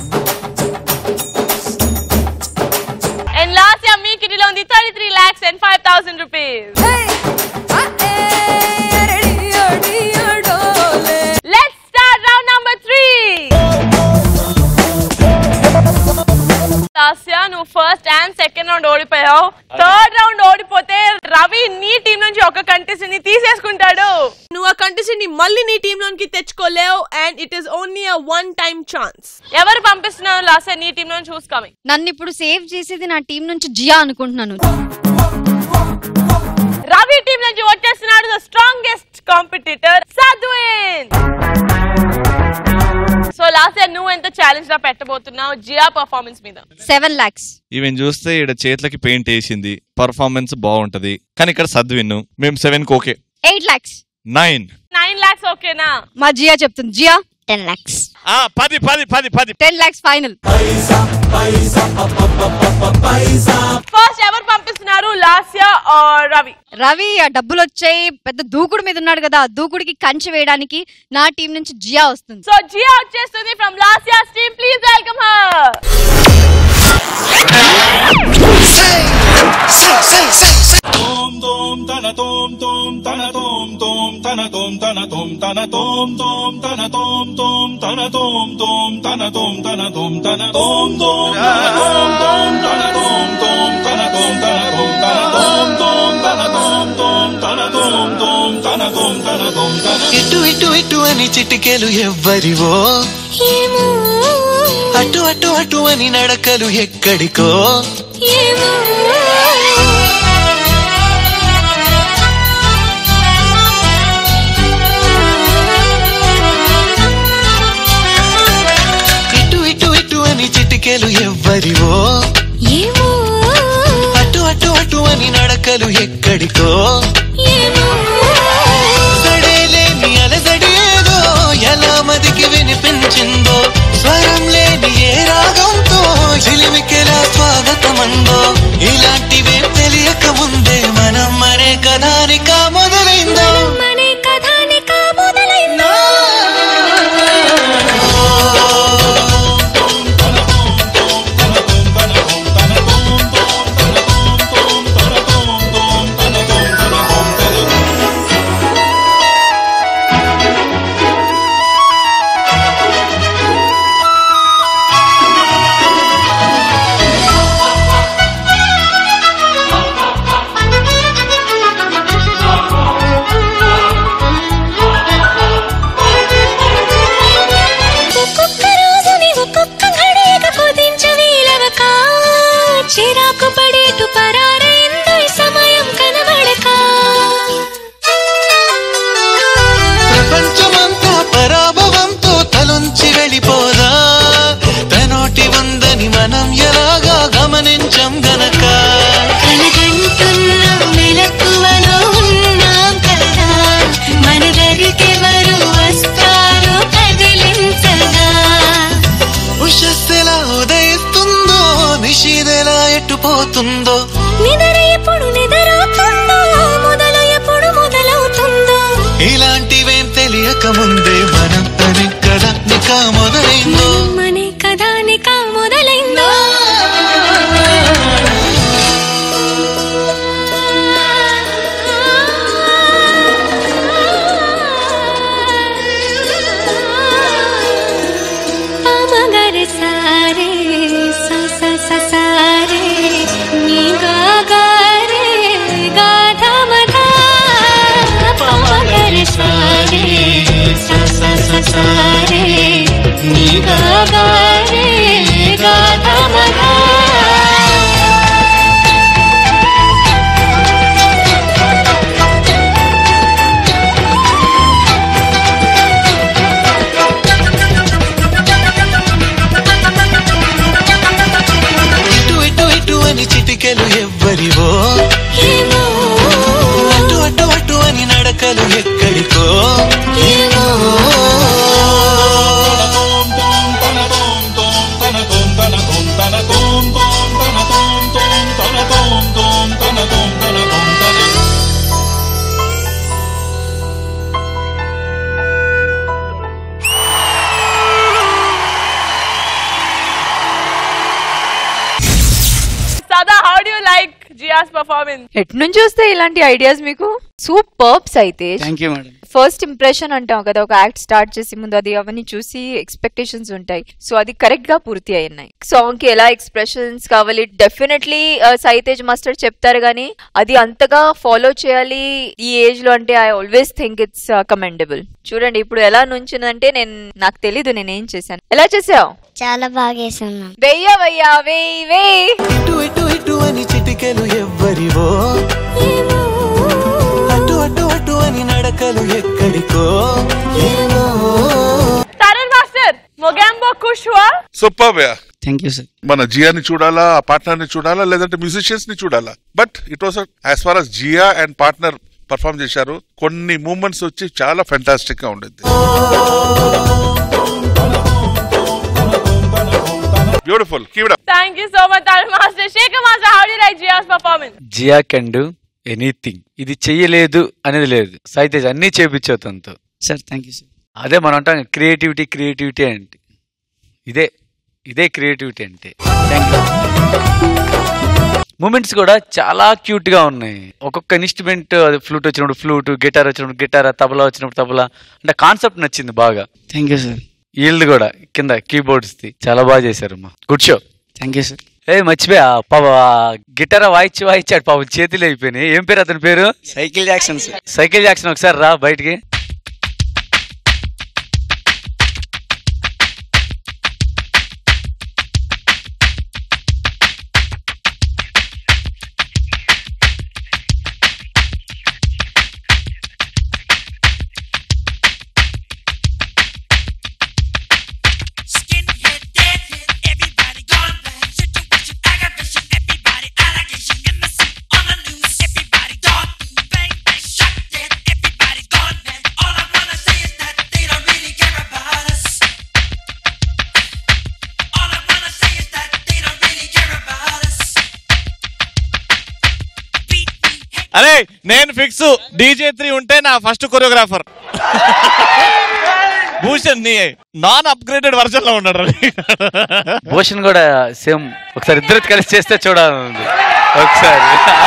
And last year మీ కిరీలో ఉంది thirty three lakhs and five thousand rupees. Let's start round number three. Lasya, నువ్వు ఫస్ట్ అండ్ సెకండ్ రౌండ్ ఓడిపోయావు. థర్డ్ రౌండ్ ఓడిపోతే రవి నీ టీం నుంచి ఒక కంటెస్టెంట్ ని తీసేసుకుంటాడు. నువ్వు ఆ కంటెస్టెంట్ ని మళ్ళీ నీ టీం లోకి తెచ్చుకోలేవు. And it is only a one time chance. ఎవరు పంపిస్తున్నారు లాస్యా నీ టీం నుంచి? చూస్ కమింగ్. నన్ను ఇప్పుడు సేవ్ చేసేది నా టీం నుంచి జియా అనుకుంటున్నాను. రవి టీం నుంచి వచ్చేస్తున్నాడు the strongest competitor Sadvin. So last year నువ్వు ఎంత ఛాలెంజ్ గా పెట్టబోతున్నావు జియా పర్ఫార్మెన్స్ మీద? సెవెన్ లాక్స్. ఈవెన్ చూస్తే ఇక్కడ చేతులకి పెయింట్ వేసింది, పర్ఫార్మెన్స్ బాగుంటది. కానీ ఇక్కడ సద్విన్ మేము సెవెన్ కి okay. Eight lakhs. Nine. Nine lakhs ఓకేనా? మా జియా చెప్తుంది. జియా టెన్ లాక్స్. పది పది పది పది టెన్ లాక్స్ ఫైనల్. ఫస్ట్ ఎవరు పంపిస్తున్నారు, లాస్యా ఆర్ రవి? రవి ఆ డబ్బులు వచ్చాయి, పెద్ద దూకుడు మీద ఉన్నాడు కదా, దూకుడికి కంచె వేయడానికి నా టీం నుంచి జియా వస్తుంది. సో జియా వచ్చేస్తుంది from Lasya team. Please welcome her. Tom tom tana tom tom tana tom tom tana tom tana tom tana tom tom tana tom tom tana tom tom tana tom tana tom tana tom tom tana tom tom tana tom tom tana tom tana tom tana tom tom tana tom tom tana tom tom tana tom tana tom tana. ఇటు ఇటు ఇటు అని చిటికెలు ఎవ్వరివో, అటు అటు అటు అని నడకలు ఎక్కడికో, ఇటు ఇటు ఇటు అని చిటికెలు ఎవ్వరివో, అటు అటు అటు అని నడకలు ఎక్కడికో, సడేలేని అలజడి ఏదో ఎలా మదికి వినిపించిందో, స్వరం లేని ఏ రాగంతో చిలిమికెలా స్వాగతమందో, ఇలాంటివే తెలియక performance. ఎట్ నుంచి వస్తే ఇలాంటి ఐడియాస్ మీకు? సూపర్బ్స్ అయితే. Thank you madam. First impression అంటాం కదా, ఒక యాక్ట్ స్టార్ట్ చేసి ముందు అది అవన్నీ చూసి ఎక్స్పెక్టేషన్స్ ఉంటాయి. సో అది కరెక్ట్ గా పూర్తి అయినాయి. సాంగ్ కి ఎలా ఎక్స్ప్రెషన్స్ కావాలి డెఫినెట్లీ సైతేజ్ మాస్టర్ చెప్తారు కానీ అది అంతగా ఫాలో చేయాలి ఈ ఏజ్ లో అంటే I always think it's commendable. చూడండి ఇప్పుడు ఎలా నుంచిందంటే నేను నాకు తెలీదు నేనేం చేశాను. ఎలా చేసావు? చాలా బాగా వేసాను. వెయ్య వయ్యా వెయ్యి వెయ్యి. ఇటు ఇటు ఇటు అని చిటికెలు ఎవ్వరివో, అటు అటు అటు అని నడకలు ఎక్కడికో ఏమో. తరుణ్ మాస్టర్ మొగాంబో ఖుష్ హువా? Super yeah. Thank you sir. మన జియాని చూడాలా, ఆ పార్ట్నర్ ని చూడాలా, లేదంటే మ్యూజిషియన్స్ ని చూడాలా. But it was as far as Jia and partner perform చేశారు. కొన్ని మూమెంట్స్ వచ్చి చాలా ఫెంటాస్టిక్ గా ఉండేది. Beautiful. Keep it up. Thank you so much Tarun Master. Shekhar Master, how do you like Jia's performance? Jia can do anything. ఇది చెయ్యలేదు అనేది లేదు. సైతేజ్ అన్ని చేపించావు తనతో. Sir thank you sir. అదే మనం అంటాం క్రియేటివిటీ క్రియేటివిటీ అంటే ఇదే ఇదే క్రియేటివిటీ అంటే. Thank you. మూమెంట్స్ కూడా చాలా క్యూట్ గా ఉన్నాయి. ఒక్కొక్క ఇన్స్ట్రుమెంట్, ఫ్లూట్ వచ్చినప్పుడు ఫ్లూట్, గిటార్ వచ్చినప్పుడు గిటార్, తబలా వచ్చినప్పుడు తబలా, అంటే కాన్సెప్ట్ నచ్చింది బాగా. Thank you sir. ఈల్డ్ కూడా కింద కీబోర్డ్స్ ది చాలా బాగా చేశారు అమ్మా. Good show. Thank you sir. ఏ మర్చిపోయా పాప గిటార్ వాయిచ్చి వాయిచ్చాడు పాపం, చేతులు అయిపోయినాయి. ఏం పేరు అతని పేరు? Cycle Jackson. సైకిల్ జాక్సన్ ఒకసారి రా బయటికి. అరే నేను ఫిక్స్. డీజే త్రీ ఉంటే నా ఫస్ట్ కొరియోగ్రాఫర్ భూషణ్ ని నాన్ అప్గ్రేడెడ్ వర్జన్ లో ఉన్నాడు. భూషణ్ కూడా సేమ్. ఒకసారి ఇద్దరు కలిసి చేస్తే చూడాలి ఒకసారి.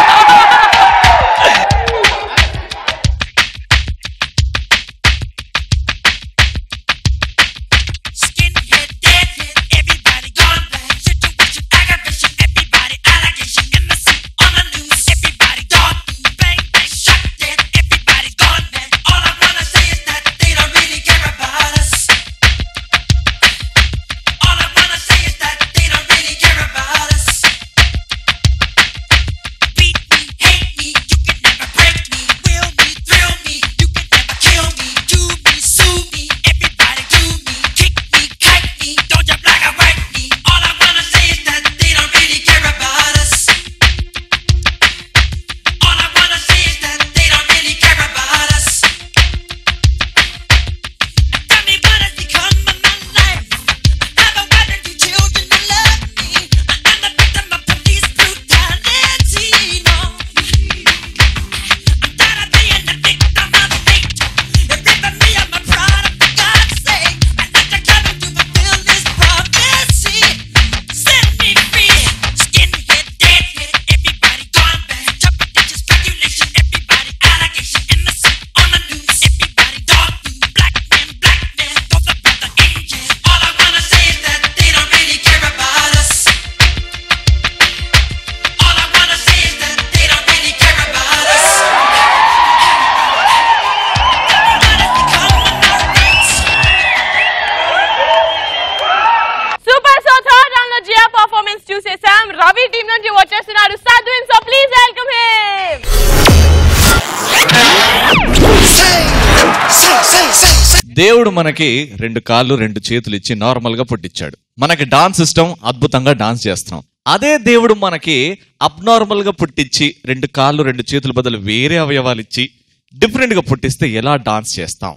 రవి టీం నుంచి వచ్చేస్తున్నాడు Sadvin. So please welcome him. దేవుడు మనకి రెండు కాళ్ళు రెండు చేతులు ఇచ్చి నార్మల్ గా పుట్టించాడు. మనకి డాన్స్ ఇష్టం, అద్భుతంగా డాన్స్ చేస్తున్నాం. అదే దేవుడు మనకి అబ్నార్మల్ గా పుట్టించి రెండు కాళ్ళు రెండు చేతుల బదులు వేరే అవయవాలు ఇచ్చి డిఫరెంట్ గా పుట్టిస్తే ఎలా డాన్స్ చేస్తాం?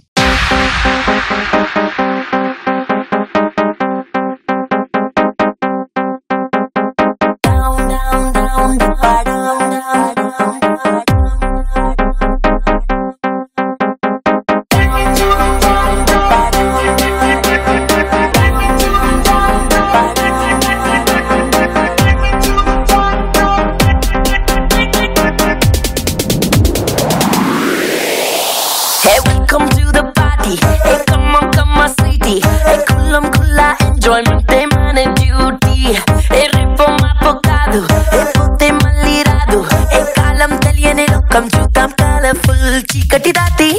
తెల్లని లోకం చూద్దాం కలర్ఫుల్ చీకటి దాటి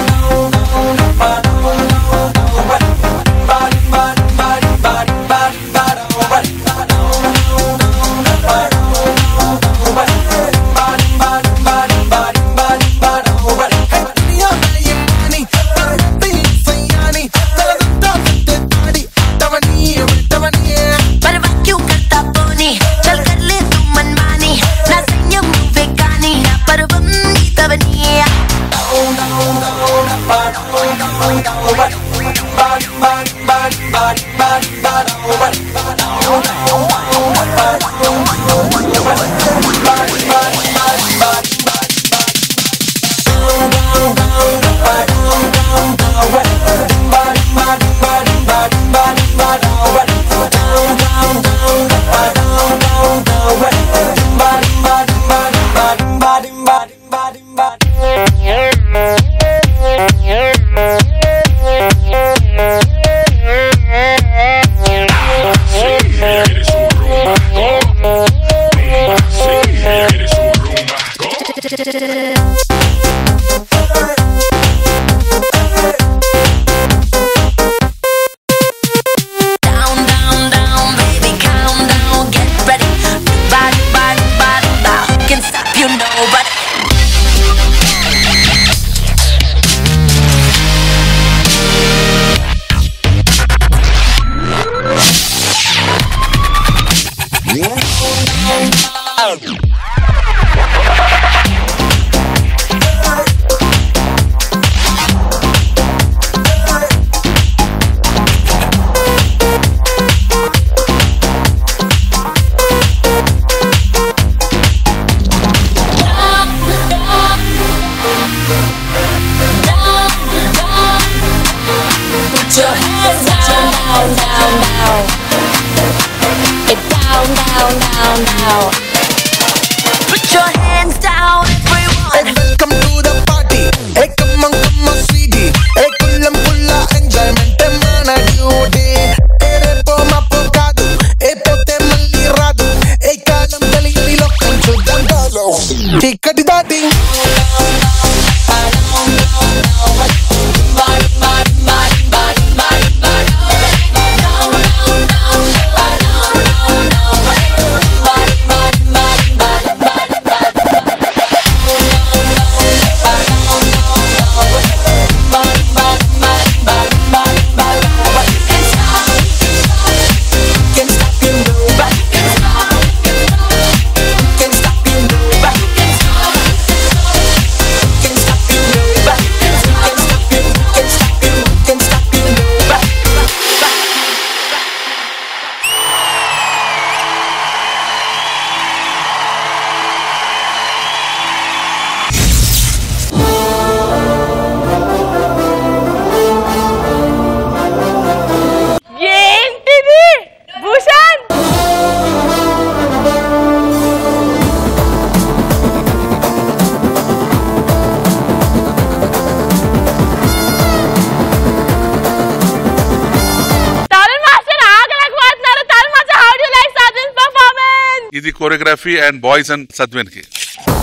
ఇది choreography and boys and Sadvin కి.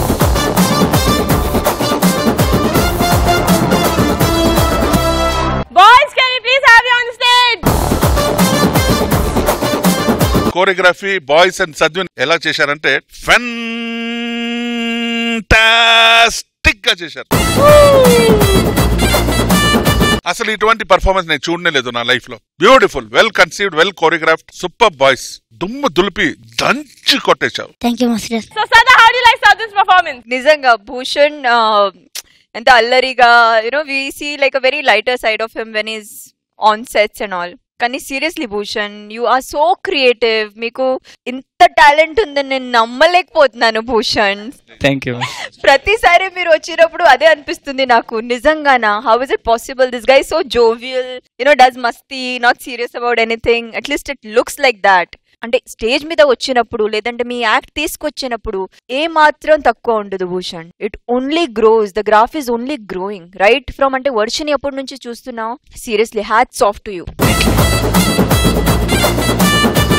Boys, can we please have you on stage? Choreography boys and Sadvin ఎలా చేశారంటే ఫెంటాస్టిక్ గా చేశారు. అసలు ఇటువంటి పర్ఫార్మెన్స్ నేను చూడనే లేదు నా లైఫ్ లో. Beautiful, well conceived, well choreographed, super boys. దుమ్ము దులిపి దంచి కొట్టేశావు. Thank you master. So Sada, how do you like Sadhu's performance? నిజంగా భూషణ్ ఎంత అల్లరిగా, you know we see like a very lighter side of him when is on sets and all. కానీ seriously Bhushan, you are so creative. మీకు ఇంత talent ఉందని నేను నమ్మలేకపోతున్నాను Bhushan. Thank you. ప్రతిసారి మీరు వచ్చినప్పుడు అదే అనిపిస్తుంది నాకు, నిజంగానా, how is it possible? This guy so jovial, you know does మస్తీ, not serious about anything. At least it looks like that. అంటే స్టేజ్ మీద వచ్చినప్పుడు లేదంటే మీ యాక్ట్ తీసుకొచ్చినప్పుడు ఏ మాత్రం తక్కువ ఉండదు Bhushan. It only grows, the graph is only growing right from. అంటే వర్షిని ఎప్పటి నుంచి చూస్తున్నావు. Seriously hats off to you.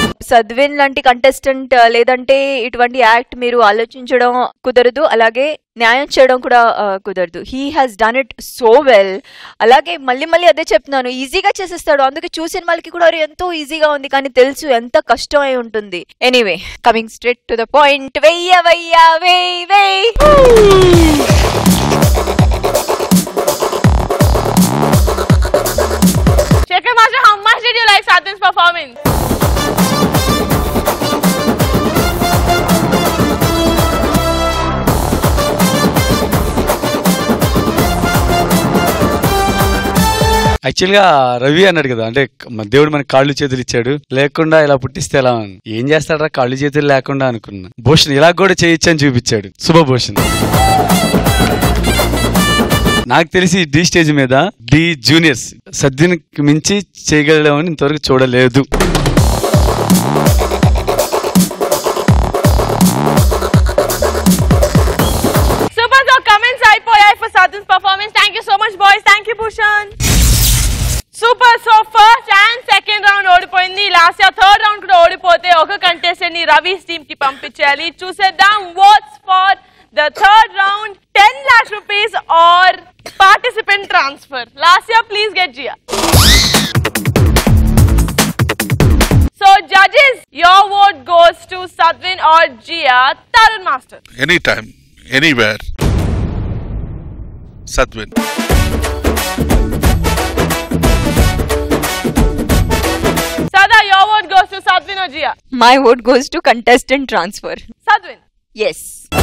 Sadvin లాంటి కంటెస్టెంట్ లేదంటే ఇటువంటి యాక్ట్ మీరు ఆలోచించడం కుదరదు. అలాగే న్యాయం చేయడం కూడా కుదరదు. He has done it so well. అలాగే మళ్ళీ మళ్ళీ అదే చెప్తున్నాను, ఈజీగా చేసేస్తాడు. అందుకే చూసిన వాళ్ళకి కూడా ఎంతో ఈజీగా ఉంది, కానీ తెలుసు ఎంత కష్టం అయి ఉంటుంది. Anyway, coming straight to the point. వెయ్య వెయ్య వెయ్ వెయ్ Shekhar Master, how much did you like Sadvin's performance? Actual గా రవి అన్నాడు కదా, అంటే దేవుడు మనకి కాళ్ళు చేతులు ఇచ్చాడు, లేకుండా ఇలా పుట్టిస్తే ఎలా ఏం చేస్తాడరా కాళ్ళు చేతులు లేకుండా అనుకున్నా. భూషణ్ ఇలా కూడా చేయొచ్చు అని చూపించాడు. శుభభూషణ్. నాకు తెలిసి డి స్టేజ్ మీద డి జూనియర్స్ సద్వినికి మించి చేయగలమని ఇంతవరకు చూడలేదు. Super, so comments అయిపోయాయి for Sadvin's performance. Thank you so much boys. Thank you Bhushan. Super, so first and second round ఓడిపోయింది. లాస్ట్ ఇయర్ థర్డ్ రౌండ్ కూడా ఓడిపోతే ఒక కంటెస్టెంట్ ని రవీస్ టీమ్ కి పంపించాలి. చూసేద్దాం votes for the third round. ten lakh rupees or participant transfer. Last year, please get Jia. So judges, your vote goes to Sadvin or Jia. Tarun Master. Anytime, anywhere. Sadvin. Sada, your vote goes to Sadvin or Jia? My vote goes to contestant transfer. Sadvin. Yes.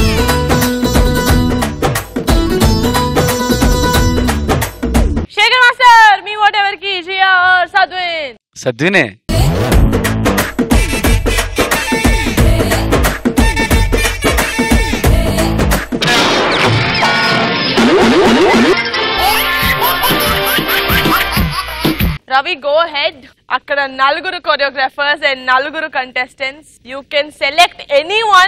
Shekhar Master, me vote everki Jia or Sadvin? సద్వినే. Ravi, go ahead. Akkada naluguru choreographers and naluguru contestants. You can select anyone.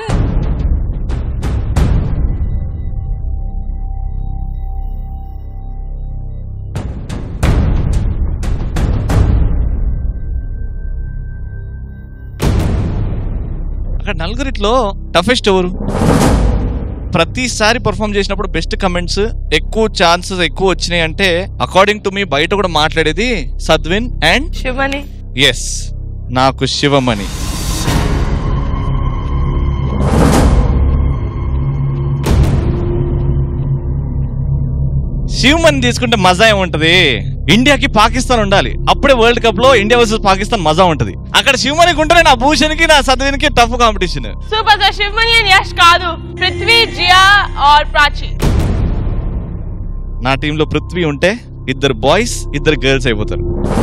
అక్కడ నలుగురిట్లో toughest ఎవరు? ప్రతిసారి perform చేసినప్పుడు best comments ఎక్కువ chances ఎక్కువ వచ్చినాయి అంటే according to me బయట కూడా మాట్లాడేది సద్విన్ అండ్ శివమణి. ఎస్, నాకు శివమణి. శివమణి తీసుకుంటే మజా ఏముంటది? ఇండియాకి పాకిస్తాన్ ఉండాలి, అప్పుడే వరల్డ్ కప్ లో ఇండియా వర్సెస్ పాకిస్తాన్ మజా ఉంటది. అక్కడ శివమణికి ఉంటే నా భూషణ్ కి నా సద్విన్కి tough competition. Super sir. Sivamani and Yash కాదు, పృథ్వీ, జియా ఆర్ ప్రాచి. నా టీంలో పృథ్వీ ఉంటే ఇద్దరు బాయ్స్ ఇద్దరు గర్ల్స్ అయిపోతారు.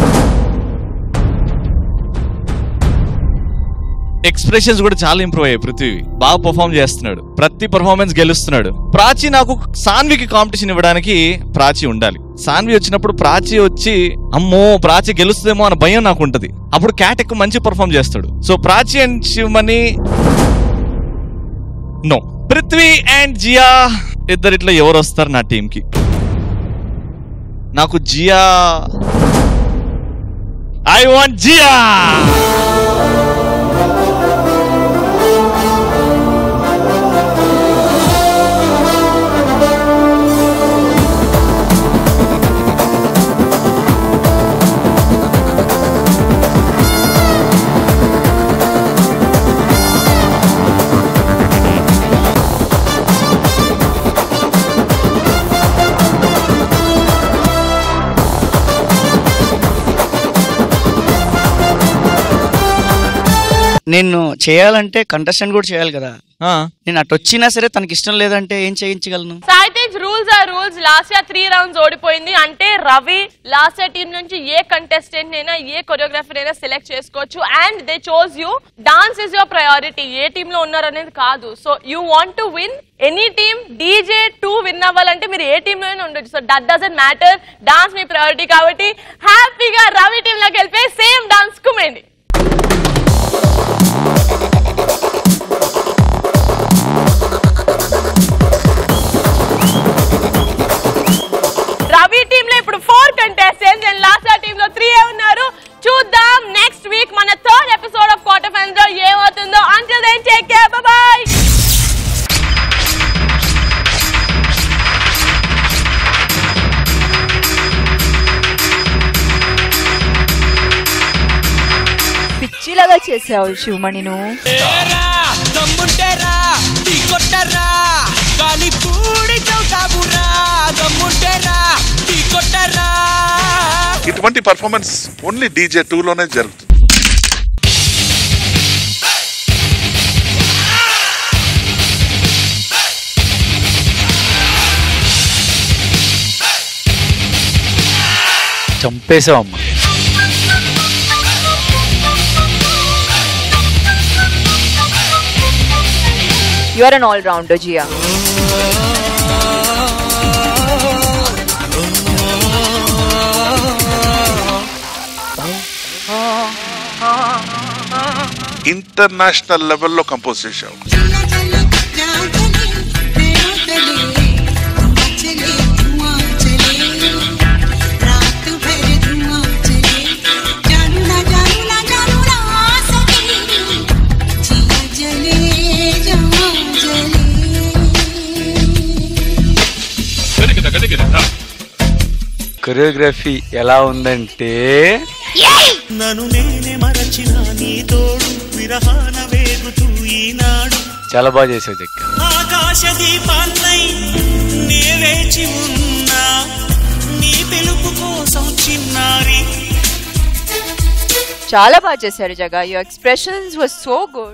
ఎక్స్ప్రెషన్స్ కూడా చాలా ఇంప్రూవ్ అయ్యాయి. పృథ్వీ బాగా పర్ఫామ్ చేస్తున్నాడు, ప్రతి పర్ఫార్మెన్స్ గెలుస్తున్నాడు. ప్రాచి, నాకు సాన్వికి కాంపిటీషన్ ఇవ్వడానికి ప్రాచి ఉండాలి. సాన్వి వచ్చినప్పుడు ప్రాచి వచ్చి అమ్మో ప్రాచి గెలుస్తుందేమో అన్న భయం నాకు ఉంటది. అప్పుడు క్యాట్ ఎక్కువ మంచి పర్ఫామ్ చేస్తాడు. So Prachi and Sivamani no. Prithvi and Jia ఇద్దరిట్లో ఎవరు వస్తారు నా టీంకి? నాకు జియా, ఐ వాంట్ జియా. నేను చేయాలంటే కంటెస్టెంట్ కూడా చేయాలి కదా. నేను అటు వచ్చినా సరే తనకి ఇష్టం లేదంటే ఏం చేయించగలను? Saitej, rules are rules. Last year three rounds ఓడిపోయింది అంటే రవి లాస్ట్ ఇయర్ టీం నుంచి ఏ కంటెస్టెంట్ అయినా ఏ కొరియోగ్రాఫర్ అయినా సెలెక్ట్ చేసుకోవచ్చు. And they chose you. Dance is your priority, ఏ టీమ్ లో ఉన్నారు అనేది కాదు. So you want to win any team. డీజే టూ విన్ అవ్వాలంటే మీరు ఏ టీమ్ లో అయినా ఉండొచ్చు. So that doesn't matter. Dance మీ ప్రయారిటీ కాబట్టి హ్యాపీగా రవి టీమ్ లోకి వెళ్ళిపోయి సేమ్ డాన్స్ కుమేండి. రవి టీమ్ లో ఇప్పుడు four contestants and last team లో త్రీ ఉన్నారు. చూద్దాం నెక్స్ట్ వీక్ మన third episode of quarter finals లో ఏమవుతుందో. Until then take care, bye bye. చేసావు శివమణి నువ్వు. ఇటువంటి పర్ఫార్మెన్స్ ఓన్లీ డీజే టూ లోనే జరుగుతుంది. చంపేశావు అమ్మ. You are an all-rounder, Jia. International లెవెల్లో కంపోజ్ చేశావు. కొరియోగ్రఫీ ఎలా ఉందంటే నన్ను నేనే మరచిన నీ తోడు విరహాన వేగుతూ ఈనాడు చాలా బాగా చేసావు జక్క. ఆకాశ దీపాన్నై నే వేచి ఉన్నా నీ పిలుపు కోసం చిన్నారి. చాలా బాగా చేశారు Jaga. Your expressions were so good.